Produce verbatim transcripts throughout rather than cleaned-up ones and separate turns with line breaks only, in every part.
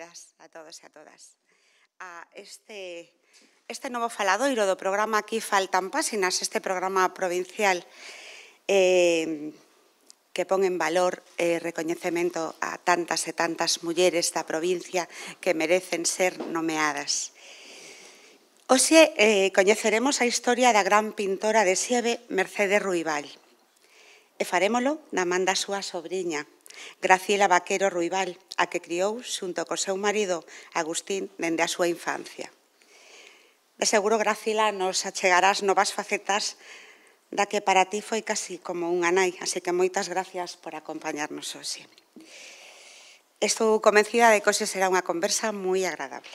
benvidas a todos e a todas a este, este novo faladoiro do programa Aquí faltan páxinas, este programa provincial eh, que pon en valor e eh, recoñecemento a tantas e tantas mulleres da provincia que merecen ser nomeadas. Hoxe eh, coñeceremos a historia da gran pintora de Sieve, Mercedes Ruibal. E farémolo na man da súa sobriña, Graciela Vaquero Ruibal, a que criou xunto co seu marido Agustín dende a súa infancia. De seguro, Graciela, nos achegarás novas facetas da que para ti foi casi como unha nai, así que moitas gracias por acompañarnos hoxe. Estou convencida de que hoxe será unha conversa moi agradable.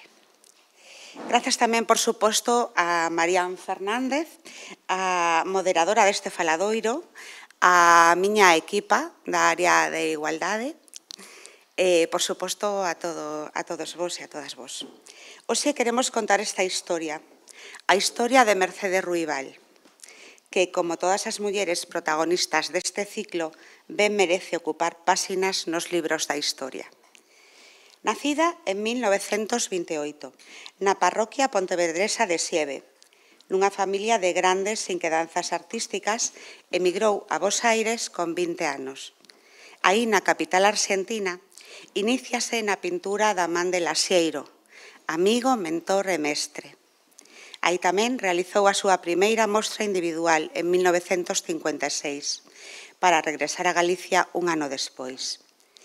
Gracias tamén, por suposto, a Marían Fernández, a moderadora deste faladoiro, a miña equipa da área de igualdade e, por suposto, a, todo, a todos vos e a todas vos. Hoxe queremos contar esta historia, a historia de Mercedes Ruibal, que, como todas as mulleres protagonistas deste ciclo, ben merece ocupar páxinas nos libros da historia. Nacida en mil novecentos vinte e oito, na parroquia pontevedresa de Sieve, nunha familia de grandes inquedanzas artísticas, emigrou a Bos Aires con vinte anos. Aí, na capital argentina, iníciase na pintura da man de Laxeiro, amigo, mentor e mestre. Aí tamén realizou a súa primeira mostra individual en mil novecentos cincuenta e seis, para regresar a Galicia un ano despois.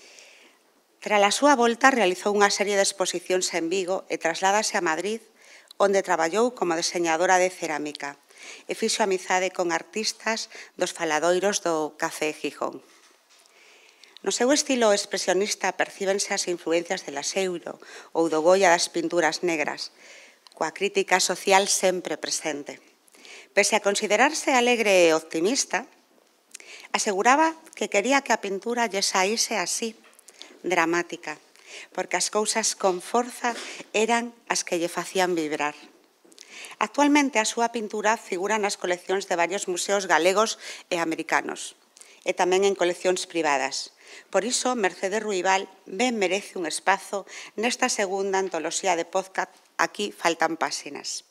Tras a súa volta, realizou unha serie de exposicións en Vigo e trasládase a Madrid, onde traballou como diseñadora de cerámica e fixo amizade con artistas dos faladoiros do Café Gijón. No seu estilo expresionista percíbense as influencias de Laxeiro ou do Goya das pinturas negras, coa crítica social sempre presente. Pese a considerarse alegre e optimista, aseguraba que quería que a pintura lle saíse así, dramática, porque as cousas con forza eran as que lle facían vibrar. Actualmente a súa pintura figura nas coleccións de varios museos galegos e americanos, e tamén en coleccións privadas. Por iso, Mercedes Ruibal ben merece un espazo nesta segunda antoloxía de podcast Aquí faltan páxinas.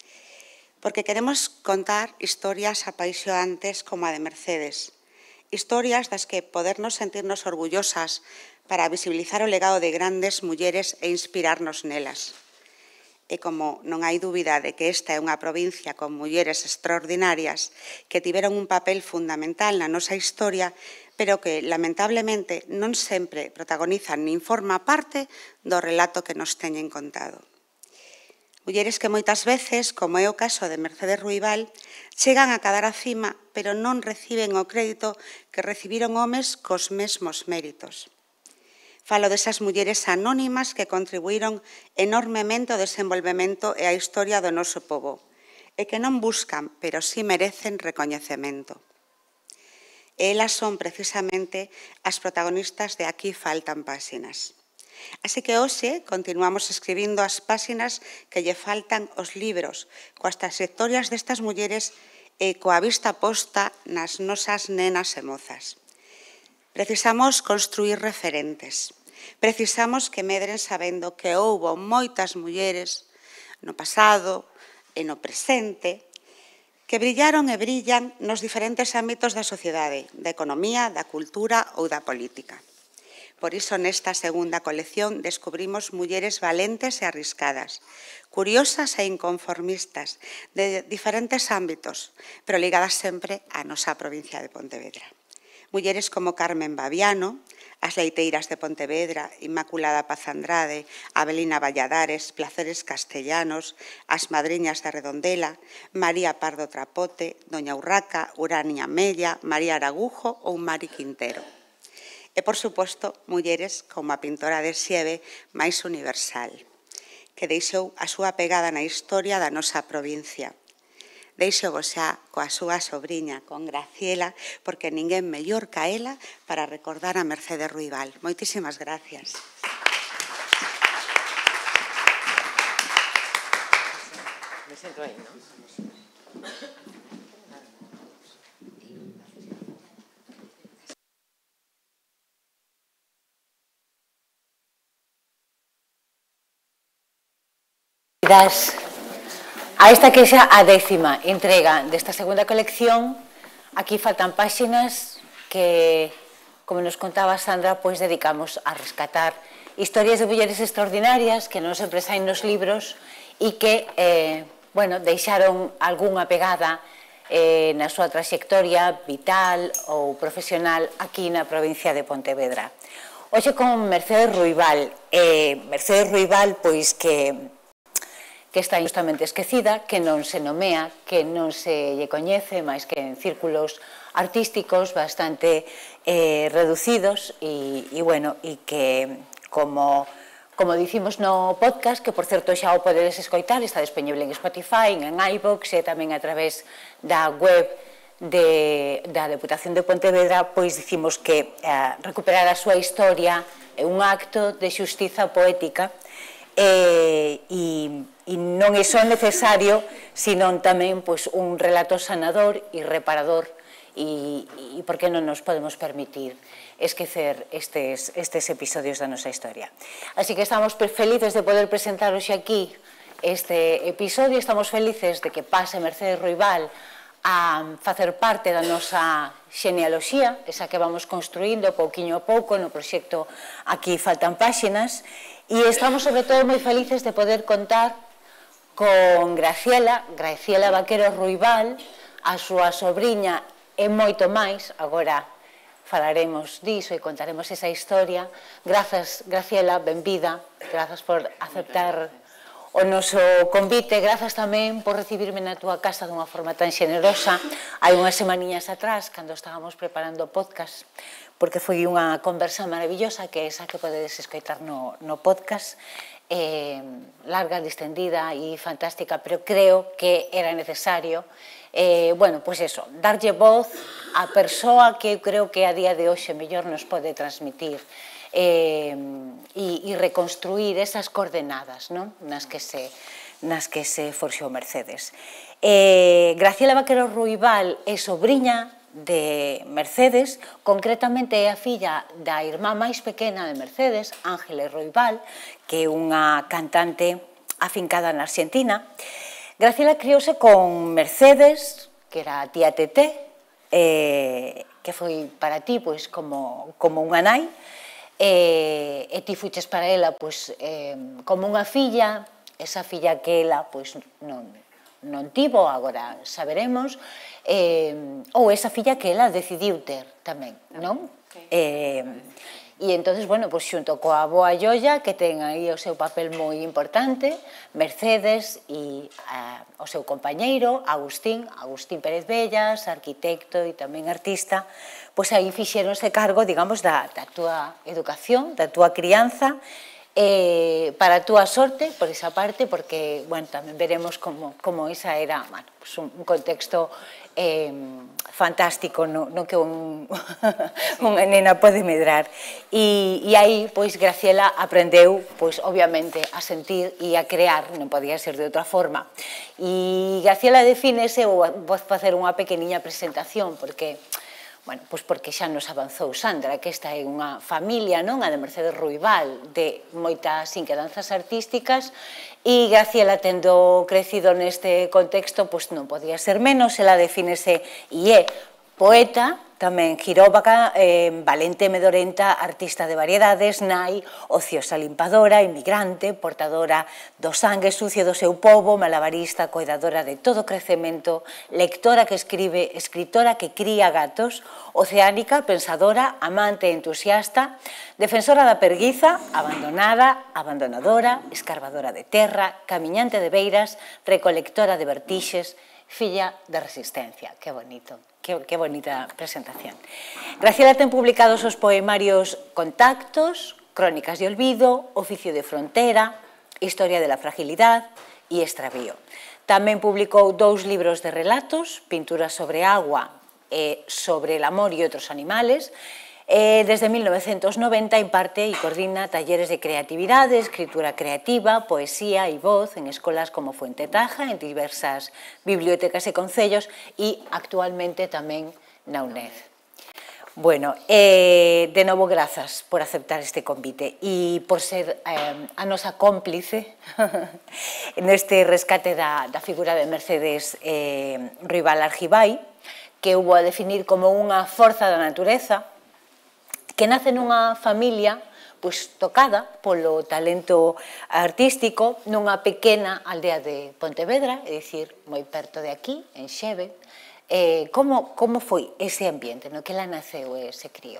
Porque queremos contar historias apaixoantes como a de Mercedes, historias das que podernos sentirnos orgullosas para visibilizar o legado de grandes mulleres e inspirarnos nelas. E como non hai dúbida de que esta é unha provincia con mulleres extraordinarias que tiveron un papel fundamental na nosa historia, pero que, lamentablemente, non sempre protagonizan nin forma parte do relato que nos teñen contado. Mulleres que moitas veces, como é o caso de Mercedes Ruibal, chegan a cadar a cima, pero non reciben o crédito que recibiron homes cos mesmos méritos. Falo desas mulleres anónimas que contribuíron enormemente ao desenvolvemento e á historia do noso pobo, e que non buscan, pero sí merecen recoñecemento. E elas son precisamente as protagonistas de Aquí faltan páxinas. Así que hoxe continuamos escribindo as páxinas que lle faltan aos libros, coas trayectorias destas mulleres e coa vista posta nas nosas nenas e mozas. Precisamos construir referentes. Precisamos que medren sabendo que houbo moitas mulleres no pasado e no presente que brillaron e brillan nos diferentes ámbitos da sociedade, da economía, da cultura ou da política. Por iso, nesta segunda colección, descubrimos mulleres valentes e arriscadas, curiosas e inconformistas, de diferentes ámbitos, pero ligadas sempre á nosa provincia de Pontevedra. Mulleres como Carmen Baviano, as leiteiras de Pontevedra, Inmaculada Paz Andrade, Abelina Valladares, Placeres Castellanos, as madriñas de Redondela, María Pardo Trapote, Doña Urraca, Urania Mella, María Aragujo ou Mari Quintero. E, por suposto, mulleres como a pintora de Sieve máis universal, que deixou a súa pegada na historia da nosa provincia. Deixo vos xa coa súa sobriña, con Graciela, porque ninguén mellor ca ela para recordar a Mercedes Ruibal. Moitísimas gracias.
Me siento aí, ¿no?
A esta que xa a décima entrega desta segunda colección, aquí faltan páxinas que, como nos contaba Sandra, pois dedicamos a rescatar historias de mulleres extraordinarias que non sempre saen nos libros e que, eh, bueno, deixaron algunha pegada eh, na súa trayectoria vital ou profesional aquí na provincia de Pontevedra. Hoxe con Mercedes Ruibal. Eh, Mercedes Ruibal, pois que que está injustamente esquecida, que non se nomea, que non se lle coñece, máis que en círculos artísticos bastante eh, reducidos e, e, bueno, e que, como, como dicimos no podcast, que por certo xa o podedes escoitar, está disponible en Spotify, en iVoox e tamén a través da web de, da Deputación de Pontevedra, pois dicimos que eh, recuperar a súa historia é un acto de xustiza poética e, e e non é só necesario, senón tamén pois, un relato sanador e reparador e, e por que non nos podemos permitir esquecer estes, estes episodios da nosa historia. Así que estamos felices de poder presentar hoxe aquí este episodio, estamos felices de que pase Mercedes Ruibal a facer parte da nosa xenealoxía, esa que vamos construindo pouquiño a pouco no proxecto Aquí Faltan Páxinas, e estamos sobre todo moi felices de poder contar con Graciela, Graciela Vaquero Ruibal, a súa sobriña e moito máis, agora falaremos diso e contaremos esa historia. Grazas, Graciela, benvida, grazas por aceptar o noso convite, grazas tamén por recibirme na túa casa dunha forma tan xenerosa. Hai unhas semaniñas atrás, cando estábamos preparando o podcast, porque foi unha conversa maravillosa, que é esa que podedes escoitar no, no podcast, eh, larga, distendida e fantástica, pero creo que era necesario, eh, bueno, pois eso, darlle voz á persoa que eu creo que a día de hoxe mellor nos pode transmitir eh, e, e reconstruir esas coordenadas, non? Nas que se, nas que se forxou Mercedes. Eh, Graciela Vaquero Ruibal é sobriña de Mercedes, concretamente é a filla da irmá máis pequena de Mercedes, Ángeles Ruibal, que é unha cantante afincada na Argentina. Graciela criouse con Mercedes, que era a tía Teté, eh, que foi para ti pois, como, como unha nai, eh, e ti fuches para ela pois, eh, como unha filla, esa filla que ela pois, non, non tivo, agora saberemos, eh, ou esa filla que ela decidiu ter tamén, non? Eh, e entonces, bueno, pois xunto coa boa Llolla, que ten aí o seu papel moi importante, Mercedes e a, o seu compañeiro, Agustín, Agustín Pérez Bellas, arquitecto e tamén artista, pois aí fixeronse cargo, digamos, da, da túa educación, da túa crianza, Eh, para a túa sorte, por esa parte, porque, bueno, tamén veremos como, como esa era, bueno, pues un, un contexto eh, fantástico no, no que un, unha nena pode medrar. E, e aí, pois, Graciela aprendeu, pois, obviamente, a sentir e a crear, non podía ser de outra forma. E Graciela defínese, ou vou facer unha pequeniña presentación, porque... Bueno, pois porque xa nos avanzou Sandra, que esta é unha familia, non? A de Mercedes Ruibal, de moitas inquedanzas artísticas, e Graciela, tendo crecido neste contexto, pois non podía ser menos, ela defínese e é poeta, tamén giróvaga, eh, valente medorenta, artista de variedades, nai, ociosa limpadora, inmigrante, portadora do sangue sucio do seu pobo, malabarista, coidadora de todo crecemento, lectora que escribe, escritora que cría gatos, oceánica, pensadora, amante e entusiasta, defensora da perguiza, abandonada, abandonadora, escarbadora de terra, camiñante de beiras, recolectora de vertixes, filla da resistencia. Que bonito. Que, que bonita presentación. Graciela ten publicados os poemarios Contactos, Crónicas de Olvido, Oficio de Frontera, Historia de la Fragilidad e Extravío. Tamén publicou dous libros de relatos, Pinturas sobre agua e Sobre el amor e outros animales. Eh, desde mil novecentos noventa imparte e coordina talleres de creatividade, escritura creativa, poesía e voz en escolas como Fuente Taja, en diversas bibliotecas e concellos e actualmente tamén na UNED. Bueno, eh, de novo, grazas por aceptar este convite e por ser eh, a nosa cómplice neste rescate da, da figura de Mercedes eh, Ruibal Argibay, que hubo a definir como unha forza da natureza, que nace nunha familia pois, tocada polo talento artístico nunha pequena aldea de Pontevedra, é dicir, moi perto de aquí, en Xeve. Eh, como, como foi ese ambiente no que ela naceu e se criou?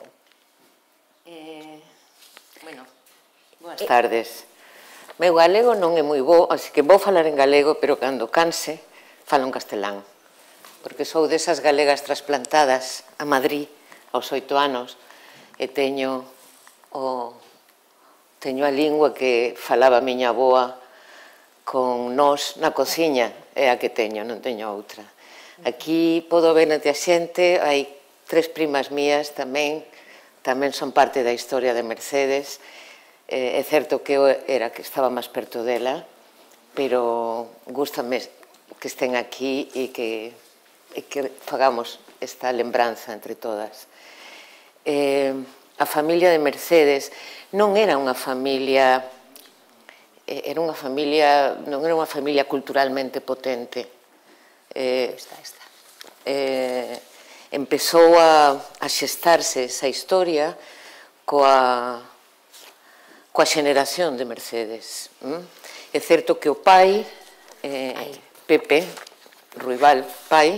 Eh, bueno, boas tardes. Meu galego non é moi bo, así que vou falar en galego, pero cando canse, falo en castelán. Porque sou desas galegas trasplantadas a Madrid aos oito anos e teño, o, teño a lingua que falaba a miña avoa con nós na cociña, é a que teño, non teño outra. Aquí podo ver ante a xente, hai tres primas mías tamén, tamén son parte da historia de Mercedes. É certo que eu era que estaba máis perto dela, pero gústame que estén aquí e que, e que fagamos esta lembranza entre todas. Eh, a familia de Mercedes non era unha familia, era unha familia, non era unha familia culturalmente potente. Eh,
Está, está.
Eh, empezou a, a xestarse esa historia coa, coa xeneración de Mercedes. ¿Mm? É certo que o pai, eh, Pepe Ruibal, pai,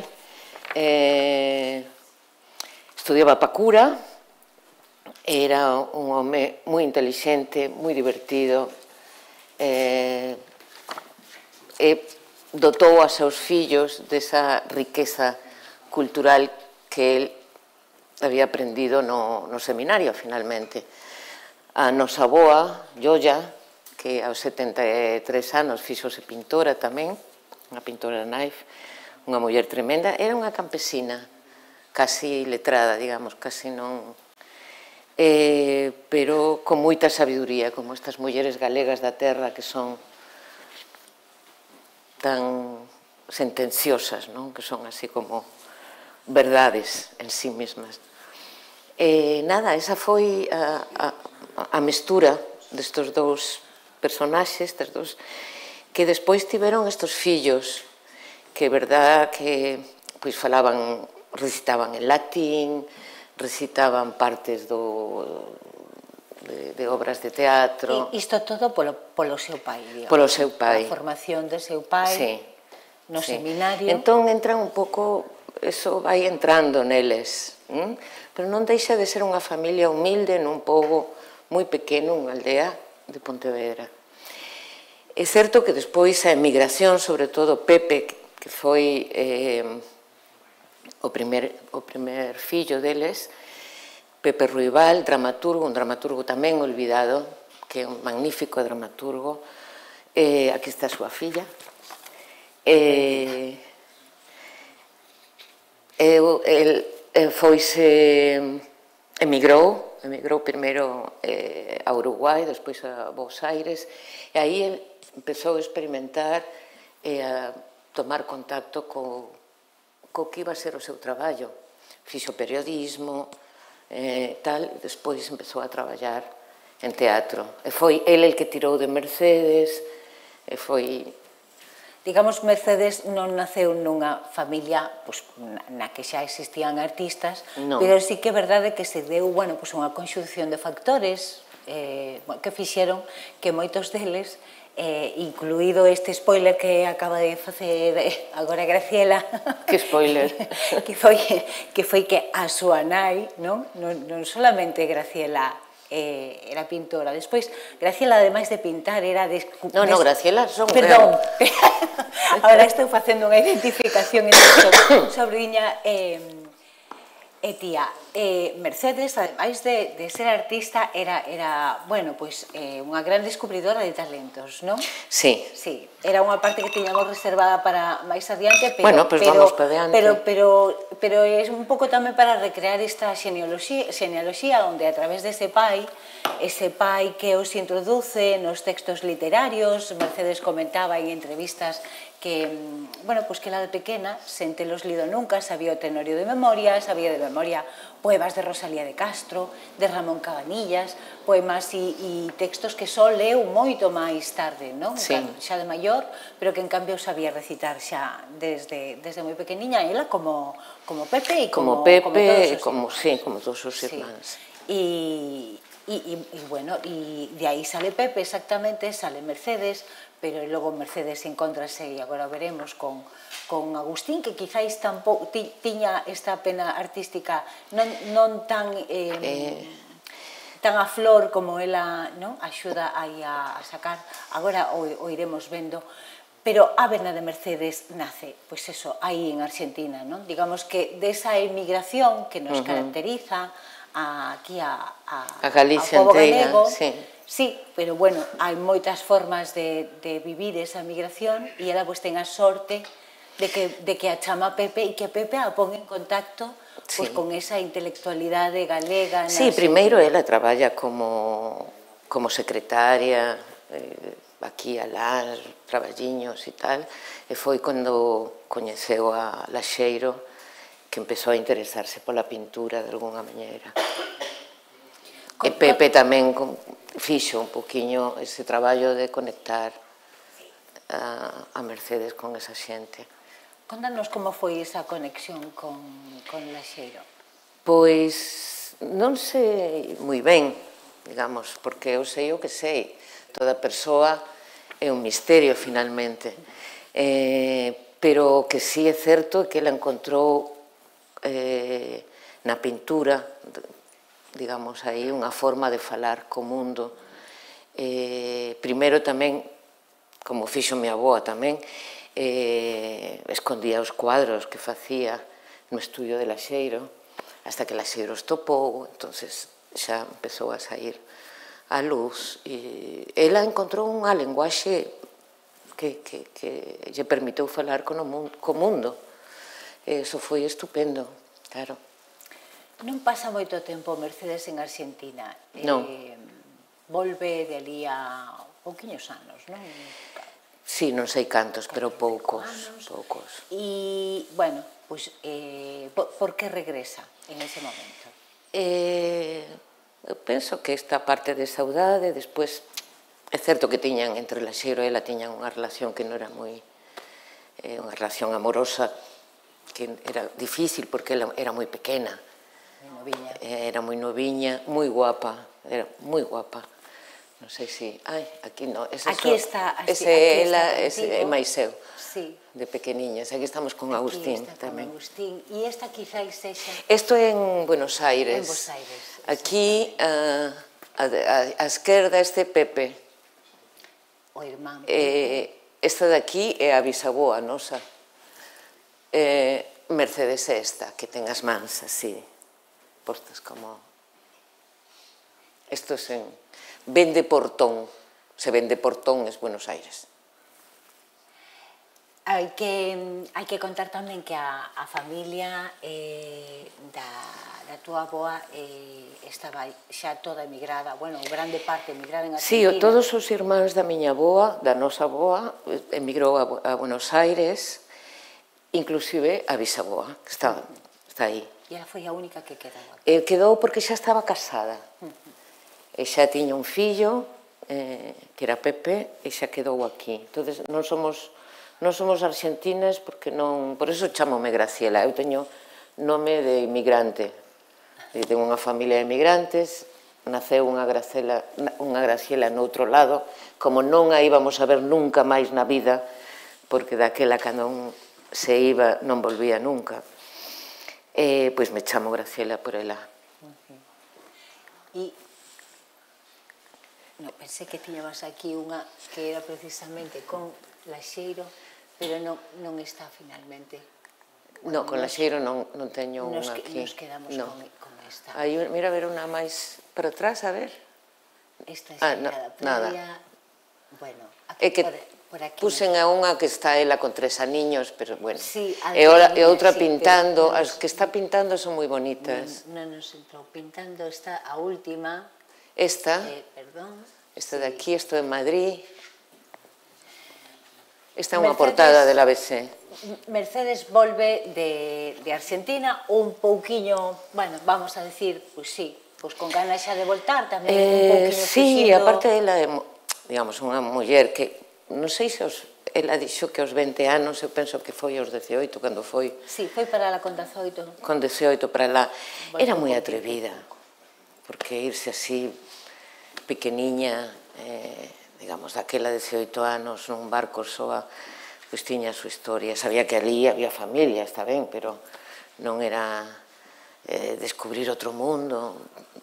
eh, estudiaba pa cura, era un home moi intelixente, moi divertido, eh, e dotou a seus fillos desa riqueza cultural que el había aprendido no, no seminario, finalmente. A nosa avoa, Yoya, que aos setenta e tres anos fixose pintora tamén, unha pintora naif, unha muller tremenda, era unha campesina, casi letrada, digamos, casi non... Eh, pero con moita sabiduría, como estas mulleres galegas da terra que son tan sentenciosas, non? Que son así como verdades en sí mesmas. Eh, nada, esa foi a, a, a mestura destos dous personaxes, estes dous, que despois tiveron estos fillos, que é verdad que pois falaban, recitaban en latín, recitaban partes do... De, de obras de teatro.
E isto todo polo, polo seu pai, digamos.
Polo seu pai.
A formación de seu pai,
sí,
no
sí.
seminario.
Entón entran un pouco, eso vai entrando neles, ¿m? Pero non deixa de ser unha familia humilde nun pobo moi pequeno, unha aldea de Pontevedra. É certo que despois a emigración, sobre todo Pepe, que foi eh, o, primer, o primer fillo deles, Pepe Ruibal, dramaturgo, un dramaturgo tamén olvidado, que é un magnífico dramaturgo. Eh, aquí está a súa filla. Eh, el, el foise, emigrou, emigrou primeiro eh, a Uruguai, despois a Buenos Aires, e aí el empezou a experimentar e a tomar contacto co, co que iba a ser o seu traballo. Fixo periodismo, Eh, tal, despois empezou a traballar en teatro. E foi el el que tirou de Mercedes, e foi...
Digamos, Mercedes non naceu nunha familia pues, na que xa existían artistas,
no.
Pero sí que é verdade que se deu, bueno, pues, unha conxunción de factores eh, que fixeron que moitos deles, eh, incluído este spoiler que acaba de facer agora Graciela,
que spoiler?
que foi que foi que a súa nai, non, non, non solamente Graciela eh, era pintora, despois Graciela, ademais de pintar, era... Des...
No, no, Graciela son...
Perdón, agora estou facendo unha identificación entre sobrinha e... Eh, E tía, eh, Mercedes, ademais de, de ser artista, era, era bueno, pues, eh, unha gran descubridora de talentos, non?
Sí.
Sí, era unha parte que teñamos reservada para máis adiante, pero,
bueno, pues
pero,
vamos para adiante.
Pero, pero, pero é un pouco tamén para recrear esta xenealoxía, xenealoxía onde a través dese pai, ese pai que os introduce nos textos literarios, Mercedes comentaba en entrevistas que, bueno, pues que la de pequena, sen telos lido nunca, sabía o tenorio de memoria, sabía de memoria poemas de Rosalía de Castro, de Ramón Cabanillas, poemas e textos que só leu moito máis tarde, non? Xa de maior, pero que en cambio sabía recitar xa desde moi pequeniña, ela como Pepe e como
todos os irmáns.
E, bueno, de aí sale Pepe exactamente, sale Mercedes, pero logo Mercedes encontrase, e agora veremos, con Agustín, que quizáis tiña esta pena artística non tan tan a flor como ela axuda a sacar, agora o iremos vendo, pero a vena de Mercedes nace, pois eso, aí en Argentina, non? Digamos que desa emigración que nos caracteriza aquí a pobo galego, sí, pero bueno, hai moitas formas de vivir esa emigración e ela pois ten a sorte de que a chama Pepe e que Pepe a pon en contacto con esa intelectualidade galega.
Sí, primeiro ela traballa como secretaria aquí alá, traballiños e tal, e foi cando coñeceu a Laxeiro que empezou a interesarse pola pintura de alguna maneira. E Pepe tamén fixo un poquinho ese traballo de conectar a Mercedes con esa xente.
Contanos como foi esa conexión con Laxeiro.
Pois non sei moi ben, digamos, porque eu sei o que sei. Toda persoa é un misterio, finalmente. Pero o que sí é certo é que ela encontrou na pintura, digamos, aí unha forma de falar co mundo. Primeiro tamén, como fixo mi avoa tamén, escondía os cuadros que facía no estudio de Laxeiro, hasta que Laxeiro os topou, entonces xa empezou a sair a luz. Ela encontrou unha lenguaxe que lle permitiu falar co mundo. Eso foi estupendo, claro.
Non pasa moito tempo Mercedes en Argentina.
Non.
Volve de ali a pouquiños anos, non?
Sí, non sei cantos, pero poucos, poucos.
E, bueno, pois, por que regresa en ese momento?
Eu penso que esta parte de saudade, despois, é certo que tiñan, entre Laxeiro e ela, tiñan unha relación que non era moi, unha relación amorosa, que era difícil porque ela era moi pequena. Era moi noviña, moi guapa, era moi guapa. Non sei se... Ai, aquí non.
Aquí está.
Ese é ela, ese é máis eu, de pequeniñas. Aquí estamos con Agustín tamén.
E esta quizáis sexa...
Isto é en Buenos Aires.
En Buenos Aires.
Aquí, a esquerda, este Pepe.
O irmán.
Esta de aquí é a bisaboa nosa. Mercedes é esta, que ten as mans así, postas como... Isto é en... Vende Portón. Se vende Portón es Buenos Aires.
Hai que contar tamén que a familia da túa avoa estaba xa toda emigrada, bueno, grande parte emigrada en Argentina.
Sí, todos os irmáns da miña avoa, da nosa avoa, emigrou a Buenos Aires, inclusive a bisaboa, que está aí.
E ela foi a única que quedou aquí?
Quedou porque xa estaba casada. E xa tiña un fillo, que era Pepe, e xa quedou aquí. Entón, non somos non somos argentinas, porque non... Por eso chamome Graciela. Eu teño nome de inmigrante. Tengo unha familia de inmigrantes, naceu unha Graciela noutro lado, como non a íbamos a ver nunca máis na vida, porque daquela cando se iba non volvía nunca. Pois me chamo Graciela por ela.
E... Pensei que tiñabas aquí unha que era precisamente con Laxeiro, pero non está finalmente.
Non, con Laxeiro non teño unha aquí.
Nos quedamos con esta.
Mira, a ver unha máis para atrás, a ver.
Esta é a previa. Bueno, por aquí.
Puxen a unha que está ela con tres aniños, pero bueno. E outra pintando. As que está pintando son moi bonitas.
Non nos entrou pintando, está a última.
Esta, esta de aquí, isto en Madrid. Esta é unha portada del A B C.
Mercedes volve de, de Argentina un pouquiño, bueno, vamos a decir, pois sí, pois con ganas xa de voltar tamén, un pouquiño
Sí,
fuxindo...
aparte ela é, digamos, unha muller que, non sei se os, ela dixo que aos vinte anos, eu penso que foi aos dezioito, cando foi...
Sí, foi para la con dezoito.
Con dezioito para lá. Era moi atrevida, porque irse así, pequeniña, eh, digamos, daquela dezioito anos, nun barco soa, pois tiña a súa historia. Sabía que ali había familia, está ben, pero non era eh, descubrir outro mundo.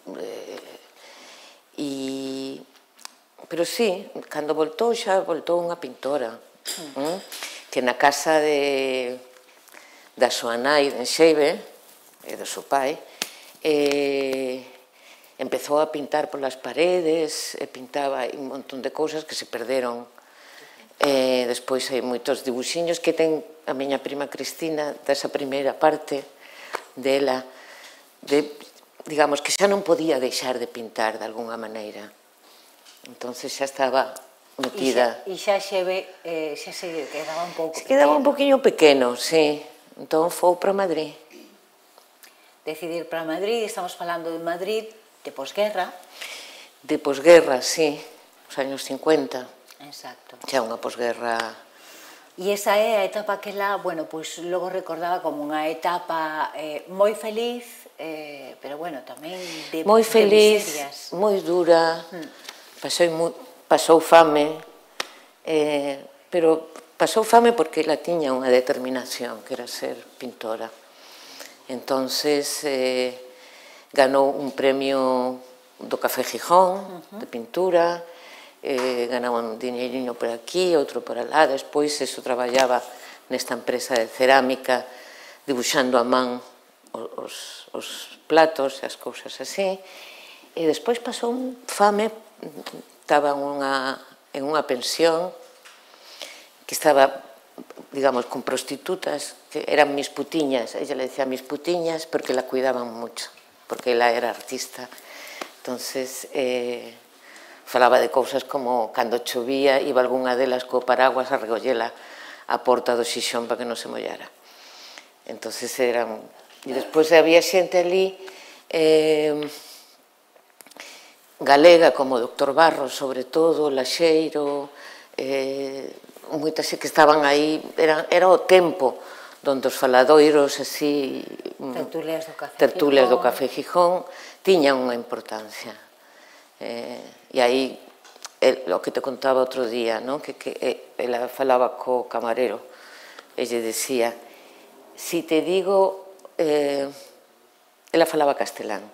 Eh, e, pero sí, cando voltou xa voltou unha pintora, mm. Mm, que na casa de, da súa nai, de Enxeibe, e do seu pai, eh, empezou a pintar polas paredes, e pintaba un montón de cousas que se perderon. Eh, despois hai moitos dibuxiños que ten a miña prima Cristina desa primeira parte dela, de, digamos, que xa non podía deixar de pintar de alguna maneira. Entonces xa estaba metida.
E xa xe ve, eh, xa se quedaba un pouco
pequeno. Se quedaba un poquinho pequeno, sí. Entón foi para Madrid.
Decidir para Madrid, estamos falando de Madrid de posguerra.
De posguerra, sí, os años cincuenta.
Exacto.
Xa unha posguerra...
E esa é a etapa que lá, bueno, pois logo recordaba como unha etapa eh, moi feliz, eh, pero bueno, tamén de,
moi feliz,
de miserias.
Moi dura, hmm. pasou, mu, pasou fame, eh, pero pasou fame porque ela tiña unha determinación, que era ser pintora. Entonces, eh, ganou un premio do Café Gijón, uh-huh. de pintura, eh, ganaba un dinheiriño por aquí, outro por alá, despois eso traballaba nesta empresa de cerámica, dibuixando a man os, os platos e as cousas así, e despois pasou un fame, estaba en unha, en unha pensión, que estaba, digamos, con prostitutas, que eran mis putiñas, ella le decía mis putiñas porque la cuidaban mucho, porque ela era artista. Entonces, eh, falaba de cousas como cando chovía, iba algunha delas co paraguas a regollela a porta do xixón para que non se mollara. Entonces eran... E despois había xente ali eh, galega, como o doctor Barros, sobre todo, Laxeiro, eh, moitas que estaban aí, era, era o tempo donde os faladoiros así...
Tertulias do Café
tertulias
Gijón.
do Café Gijón tiñan unha importancia. Eh, e aí, el, o que te contaba outro día, no? que, que ela falaba co camarero, e lle decía, si te digo, eh, ela falaba castelán,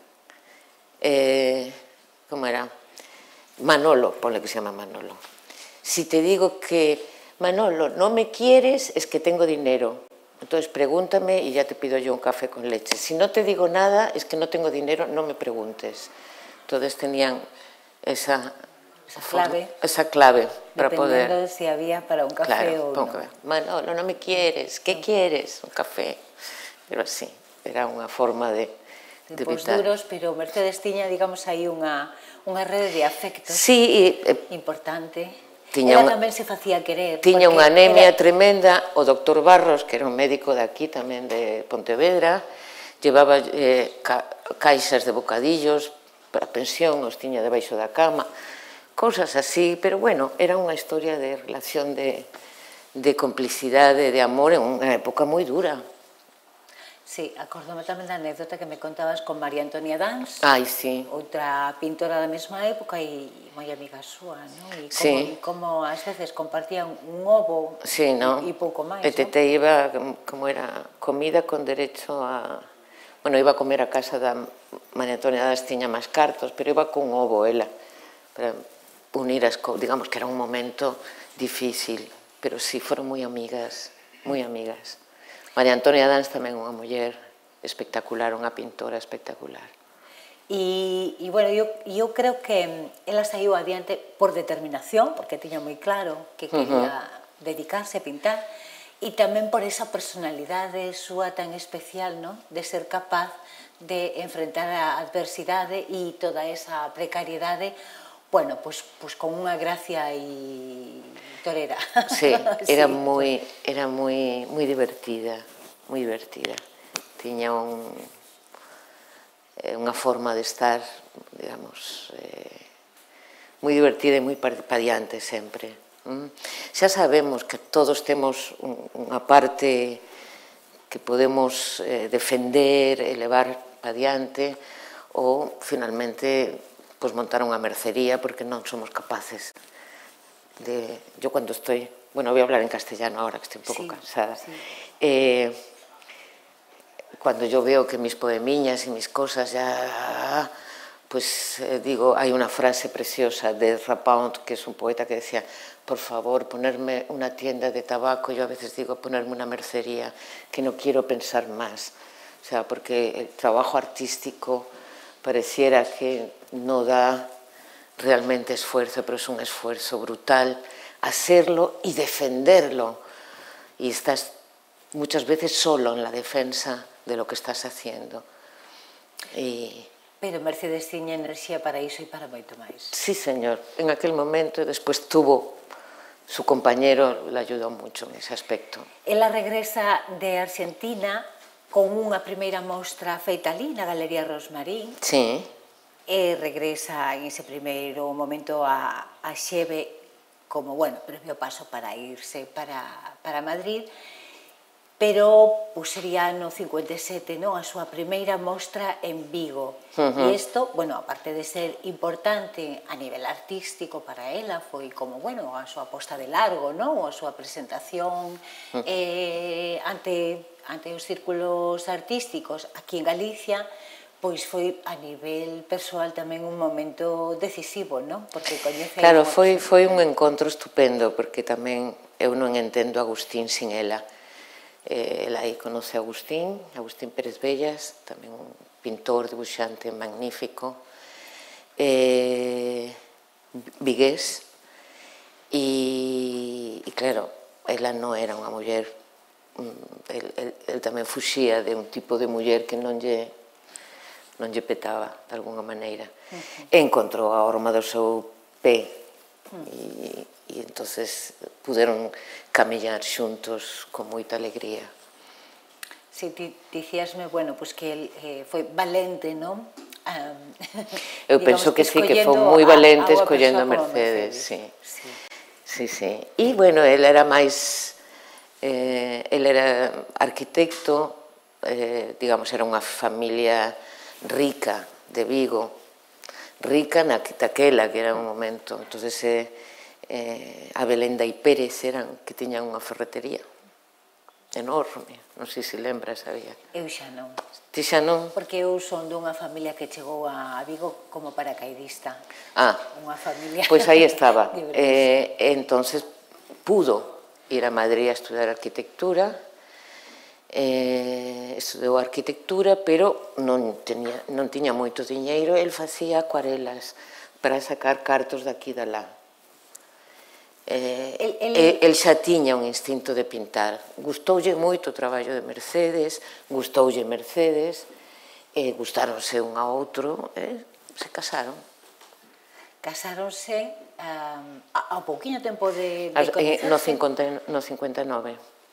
eh, como era? Manolo, ponle que se llama Manolo. Si te digo que, Manolo, no me quieres, es que tengo dinero. Entonces pregúntame y ya te pido yo un café con leche. Si no te digo nada, es que no tengo dinero, no me preguntes. Entonces tenían esa,
esa clave,
forma, esa clave para poder...
Dependiendo de si había para un café
claro,
o no.
Café. Manolo, no me quieres, ¿qué no. quieres? Un café. Pero así, era unha forma de... de
Tempos duros, pero Mercedes tiña, digamos, aí unha, unha rede de afectos
sí, e,
importante.
Tiña
Ela
unha,
tamén se facía querer.
Tiña unha anemia
era...
tremenda, o doctor Barros, que era un médico de aquí tamén de Pontevedra, llevaba eh, ca, caixas de bocadillos para pensión, os tiña debaixo da cama, cousas así, pero bueno, era unha historia de relación de, de complicidade, de amor, en unha época moi dura.
Sí, acórdome tamén da anécdota que me contabas con María Antonia Dans,
Ai, sí.
outra pintora da mesma época e moi amiga súa, non? E como,
sí.
e como ás veces compartían un ovo
sí, no?
e, e pouco máis,
e tete
non?
iba, como era, comida con derecho a... Bueno, iba a comer a casa da María Antonia Das, tiña máis cartos, pero iba con ovo, ela, para unir as cousas, digamos que era un momento difícil, pero sí, foron moi amigas, moi amigas. María Antonia Dans tamén unha muller espectacular, unha pintora espectacular.
E, e bueno, eu, eu creo que ela saiu adiante por determinación, porque tiña moi claro que quería uh-huh. dedicarse a pintar, e tamén por esa personalidade súa tan especial, ¿no? De ser capaz de enfrentar a adversidade e toda esa precariedade, bueno, pues, pues con unha gracia e torera.
Sí, era moi era moi moi divertida, moi divertida. Tiña un unha forma de estar, digamos, moi divertida e moi participadiante sempre. Xa sabemos que todos temos unha parte que podemos defender e levar adiante ou, finalmente, montar unha mercería porque non somos capaces de... Yo cuando estoy... Bueno, voy a hablar en castellano ahora, que estoy un poco cansada. Cuando yo veo que mis poemiñas y mis cosas ya... Pues digo, hay una frase preciosa de Rapaunt, que es un poeta que decía, por favor, ponerme una tienda de tabaco, yo a veces digo ponerme una mercería, que no quiero pensar más. O sea, porque el trabajo artístico pareciera que no da realmente esfuerzo, pero es un esfuerzo brutal hacerlo y defenderlo. Y estás muchas veces solo en la defensa de lo que estás haciendo. Y...
Pero Mercedes tiña enerxía para iso e para moito máis.
Sí, señor. En aquel momento, despois tuvo su compañero, le ayudó mucho en ese aspecto.
Ela regresa de Argentina con unha primeira mostra feita ali na Galería Rosmarín.
Sí.
E regresa en ese primeiro momento a Xeve como, bueno, previo paso para irse para Madrid. Pero sería no cincuenta e sete, non? A súa primeira mostra en Vigo. E isto, bueno, aparte de ser importante a nivel artístico para ela, foi como, bueno, a súa posta de largo, non? A súa presentación ante os círculos artísticos aquí en Galicia, pois foi a nivel persoal tamén un momento decisivo, non? Porque coñece...
Claro, foi un encontro estupendo, porque tamén eu non entendo a Agustín sin ela. Ela aí conoce a Agustín, Agustín Pérez Bellas, tamén un pintor, dibuixante magnífico, vigués, e, claro, ela non era unha muller, el tamén fuxía de un tipo de muller que non lle non lle petaba, de alguna maneira. E encontrou a horma do seu pé, e e entonces puderon camellar xuntos con moita alegría.
Si, dicíasme, bueno, pois que foi valente, non?
Eu penso que sí, que foi moi valente escollendo a Mercedes, sí. Sí, sí. E, bueno, él era máis... Él era arquitecto, digamos, era unha familia rica de Vigo, rica na daquela, que era un momento. Entonces, a Belenda e Pérez eran que tiñan unha ferretería enorme, non sei se lembras, había.
Eu xa non.
Ti xa non?
Porque eu son dunha familia que chegou a Vigo como paracaidista.
Ah, pois aí estaba. Entonces pudo ir a Madrid a estudar arquitectura, estudou arquitectura, pero non tiña moito diñeiro, el facía acuarelas para sacar cartos daqui e dalá. El xa tiña un instinto de pintar. Gustoulle moito o traballo de Mercedes, gustoulle Mercedes, gustáronse un a outro, se casaron.
Casáronse ao pouquiño tempo de coñecerse?
No cincuenta e nove.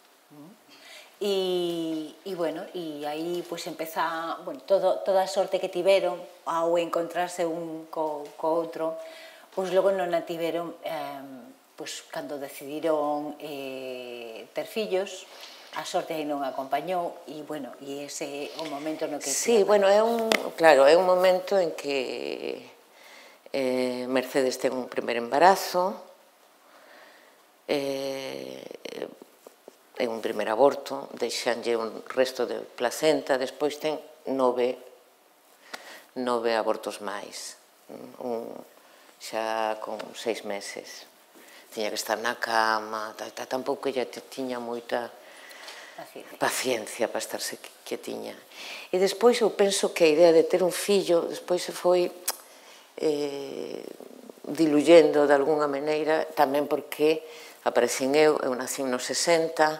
E, bueno, e aí empeza toda a sorte que tiveron ao encontrarse un co outro, pois logo non a tiveron cando decidiron ter fillos, a sorte aí non acompañou, e, bueno, e ese é o momento no que...
Sí, bueno, é un, claro, é un momento en que Mercedes ten un primer embarazo, é un primer aborto, deixanlle un resto de placenta, despois ten nove nove abortos máis, xa con seis meses. Tiña que estar na cama, tampouco ella tiña moita paciencia para estarse quietiña. E despois eu penso que a idea de ter un fillo despois se foi diluyendo de alguna maneira, tamén porque aparecín eu, eu nacín nos sesenta,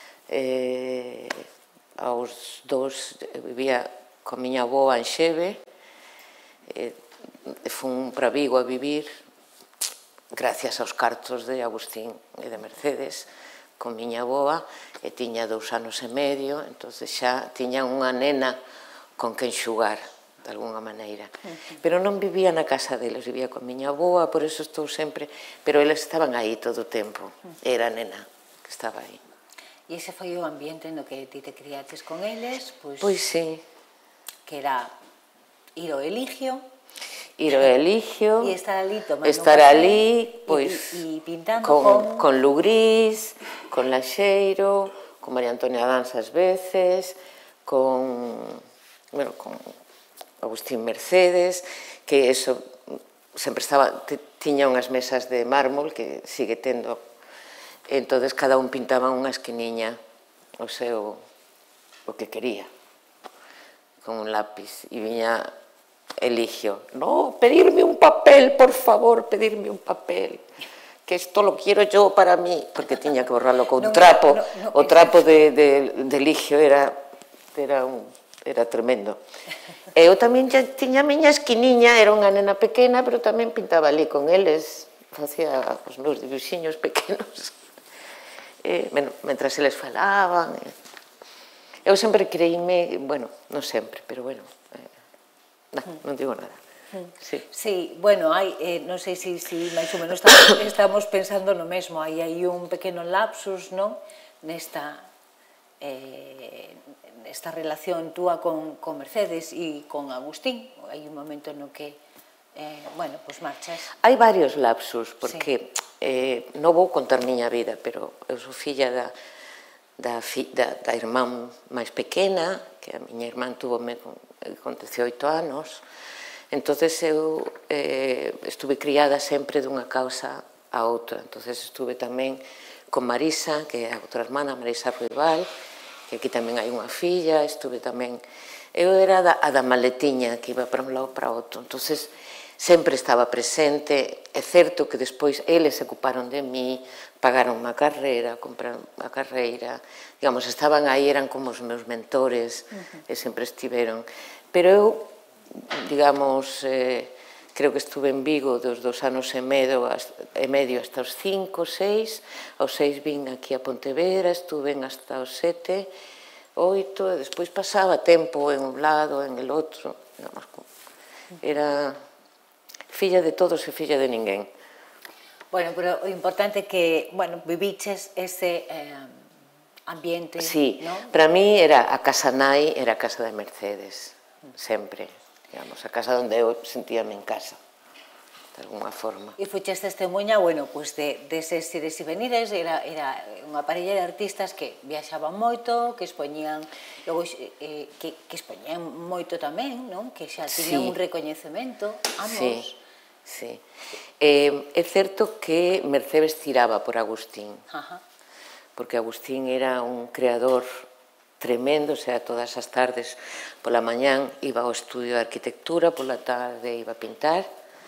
aos dos vivía coa miña avoa en Xeve, fun para Vigo a vivir, gracias aos cartos de Agustín e de Mercedes, con miña avoa, e tiña dous anos e medio, entón xa tiña unha nena con quen xugar, de alguna maneira. Pero non vivía na casa deles, vivía con miña avoa, por eso estou sempre... Pero eles estaban aí todo o tempo, era a nena que estaba aí.
E ese foi o ambiente no que ti te criaches con eles, pois...
Pois sí.
Que era ir ao Eligio...
Ir ao Eligio...
E estar ali tomando
estar ali, pois...
E pintando
con... Con Lugrís, con Laxeiro, con María Antonia Danza ás veces, con... Bueno, con Agustín Mercedes, que eso sempre estaba... Tiña unhas mesas de mármol que sigue tendo... Entón, cada un pintaba unha esquiniña o seu... o que quería, con un lápiz, e viña Eligio, no, pedirme un papel, por favor, pedirme un papel, que esto lo quiero yo para mí, porque tiña que borrarlo con un trapo, o trapo de Eligio era era tremendo. E eu tamén tiña a miña esquiniña, era unha nena pequena, pero tamén pintaba ali con eles, facía os meus dibuxiños pequenos, mentras eles falaban. Eu sempre creíme, bueno, non sempre, pero bueno, non digo nada.
Sí, bueno, non sei se máis ou menos estamos pensando no mesmo, hai aí un pequeno lapsus, non? Nesta esta relación túa con Mercedes e con Agustín, hai un momento no que, bueno, pois marchas.
Hai varios lapsus, porque non vou contar miña vida, pero eu sou filla da da irmán máis pequena, que a miña irmán túvome con dezaoito anos, entón eu estuve criada sempre dunha causa a outra, entón estuve tamén con Marisa, que é a outra irmana, Marisa Ruibal, que aquí tamén hai unha filla, estuve tamén... Eu era a da maletiña, que iba para un lado para outro, entón sempre estaba presente. É certo que despois eles se ocuparon de mí, pagaron unha carreira, compraron unha carreira, digamos, estaban aí, eran como os meus mentores, e sempre estiveron. Pero eu, digamos, creo que estuve en Vigo dos dos anos e medio hasta os cinco, seis, aos seis vin aquí a Pontevedra, estuve hasta os sete, oito, e despois pasaba tempo en un lado, en el outro, digamos, era filla de todos e filla de ninguén.
Bueno, pero o importante é que, bueno, viviches ese ambiente, non?
Sí, para mí era a casa nai, era a casa de Mercedes, sempre, digamos, a casa onde eu sentíame en casa, de alguna forma.
E fuches testemunha, bueno, pois deses ires e venires, era unha parella de artistas que viaxaban moito, que expoñían, que expoñían moito tamén, non? Que xa tiñan un recoñecemento, ambos.
Sí, é certo que Mercedes tiraba por Agustín, porque Agustín era un creador tremendo, o sea, todas as tardes pola mañán iba ao estudio de arquitectura, pola tarde iba a pintar,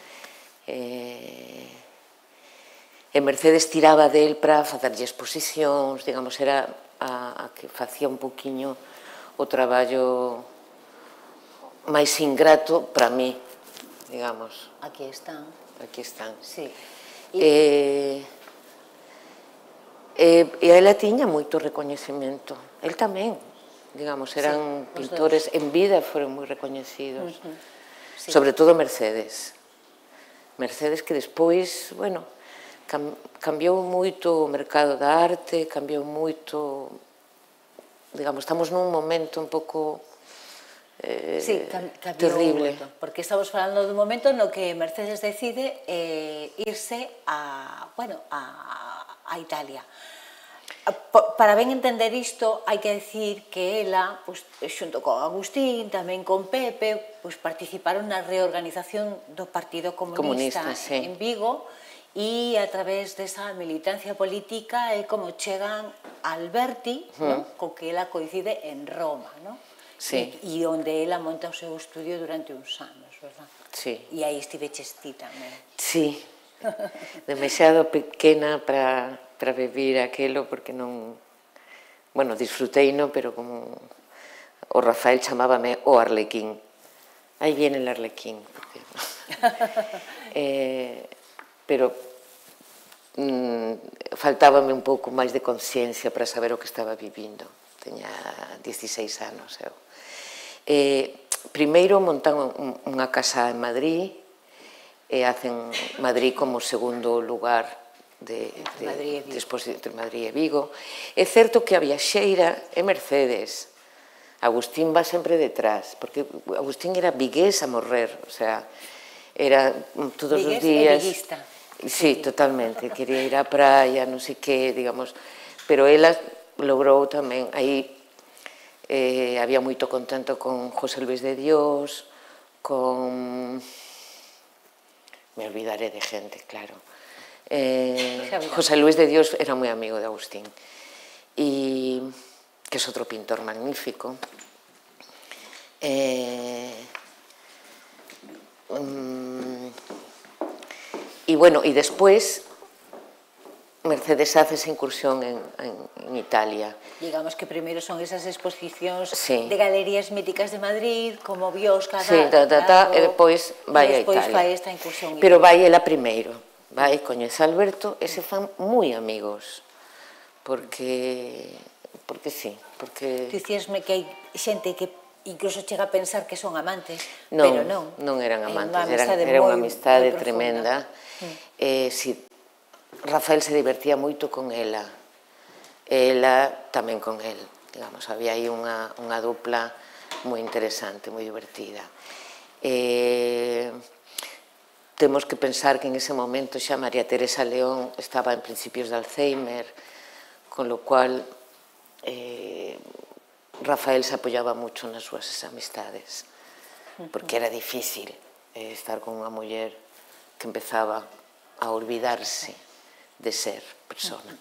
e Mercedes tiraba del para facerlle exposicións, digamos, era a que facía un poquinho o traballo máis ingrato para mí, digamos.
Aquí están.
Aquí están.
Sí.
E ela tiña moito recoñecemento. El tamén, digamos, eran pintores en vida, foron moi recoñecidos. Sobre todo Mercedes. Mercedes que despois, bueno, cambiou moito o mercado da arte, cambiou moito, digamos, estamos nun momento un pouco...
Sí, cambiou moito, porque estamos falando dun momento no que Mercedes decide irse a Italia. Para ben entender isto, hai que decir que ela, xunto con Agustín, tamén con Pepe, participaron na reorganización do Partido Comunista en Vigo, e a través desa militancia política é como chegan a Alberti, co que ela coincide en Roma, non? E onde ela monta o seu estudio durante uns anos, verdad?
Sí.
E aí estiveches ti tamén.
Sí, demasiado pequena para vivir aquelo, porque non... Bueno, disfrutei, no, pero como o Rafael chamábame o Arlequín. Aí viene el Arlequín. Pero faltábame un pouco máis de conciencia para saber o que estaba vivindo. Teña dieciséis anos eu. Primeiro montan unha casa en Madrid e hacen Madrid como segundo lugar de Madrid e Vigo. É certo que a viaxeira é Mercedes. Agustín va sempre detrás, porque Agustín era vigués a morrer, o sea, era todos os días...
Vigués e viguista.
Sí, totalmente, quería ir á praia, non sei que, digamos, pero ela logrou tamén, aí había moito contacto con José Luis de Dios, con... me olvidaré de gente, claro. José Luis de Dios era moi amigo de Agustín, que é outro pintor magnífico. E, bueno, e despois Mercedes hace esa incursión en Italia.
Digamos que primeiro son esas exposicións de galerías míticas de Madrid, como Biosca,
e despois vai a Italia.
E despois fai esta incursión.
Pero vai ela primeiro, vai, coñece a Alberto, e se fan moi amigos, porque, porque sí, porque...
Dicíasme que hai xente que incluso chega a pensar que son amantes, pero non.
Non, non eran amantes, era unha amistade tremenda. Si, Rafael se divertía moito con ela, ela tamén con el, digamos, había aí unha dupla moi interesante, moi divertida. Temos que pensar que en ese momento xa María Teresa León estaba en principios de Alzheimer, con lo cual Rafael se apoyaba mucho nas súas amistades, porque era difícil estar con unha muller que empezaba a olvidarse de ser persona.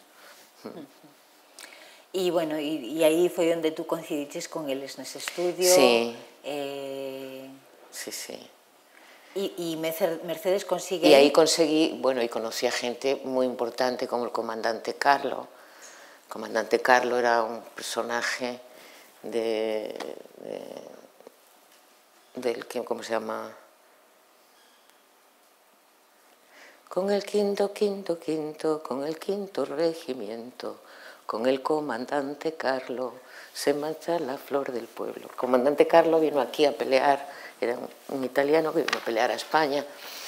E, bueno, e aí foi onde tú coincidiches con eles nese estudio.
Sí.
Sí,
sí.
E Mercedes consigue...
E aí conseguí, bueno, e conocí a gente moi importante como el comandante Carlo. El comandante Carlo era un personaje de... del que, ¿cómo se llama? Con el quinto, quinto, quinto, con el quinto regimiento, con el comandante Carlo, se marcha la flor del pueblo. El comandante Carlo vino aquí a pelear, era un italiano que vino a pelear a España,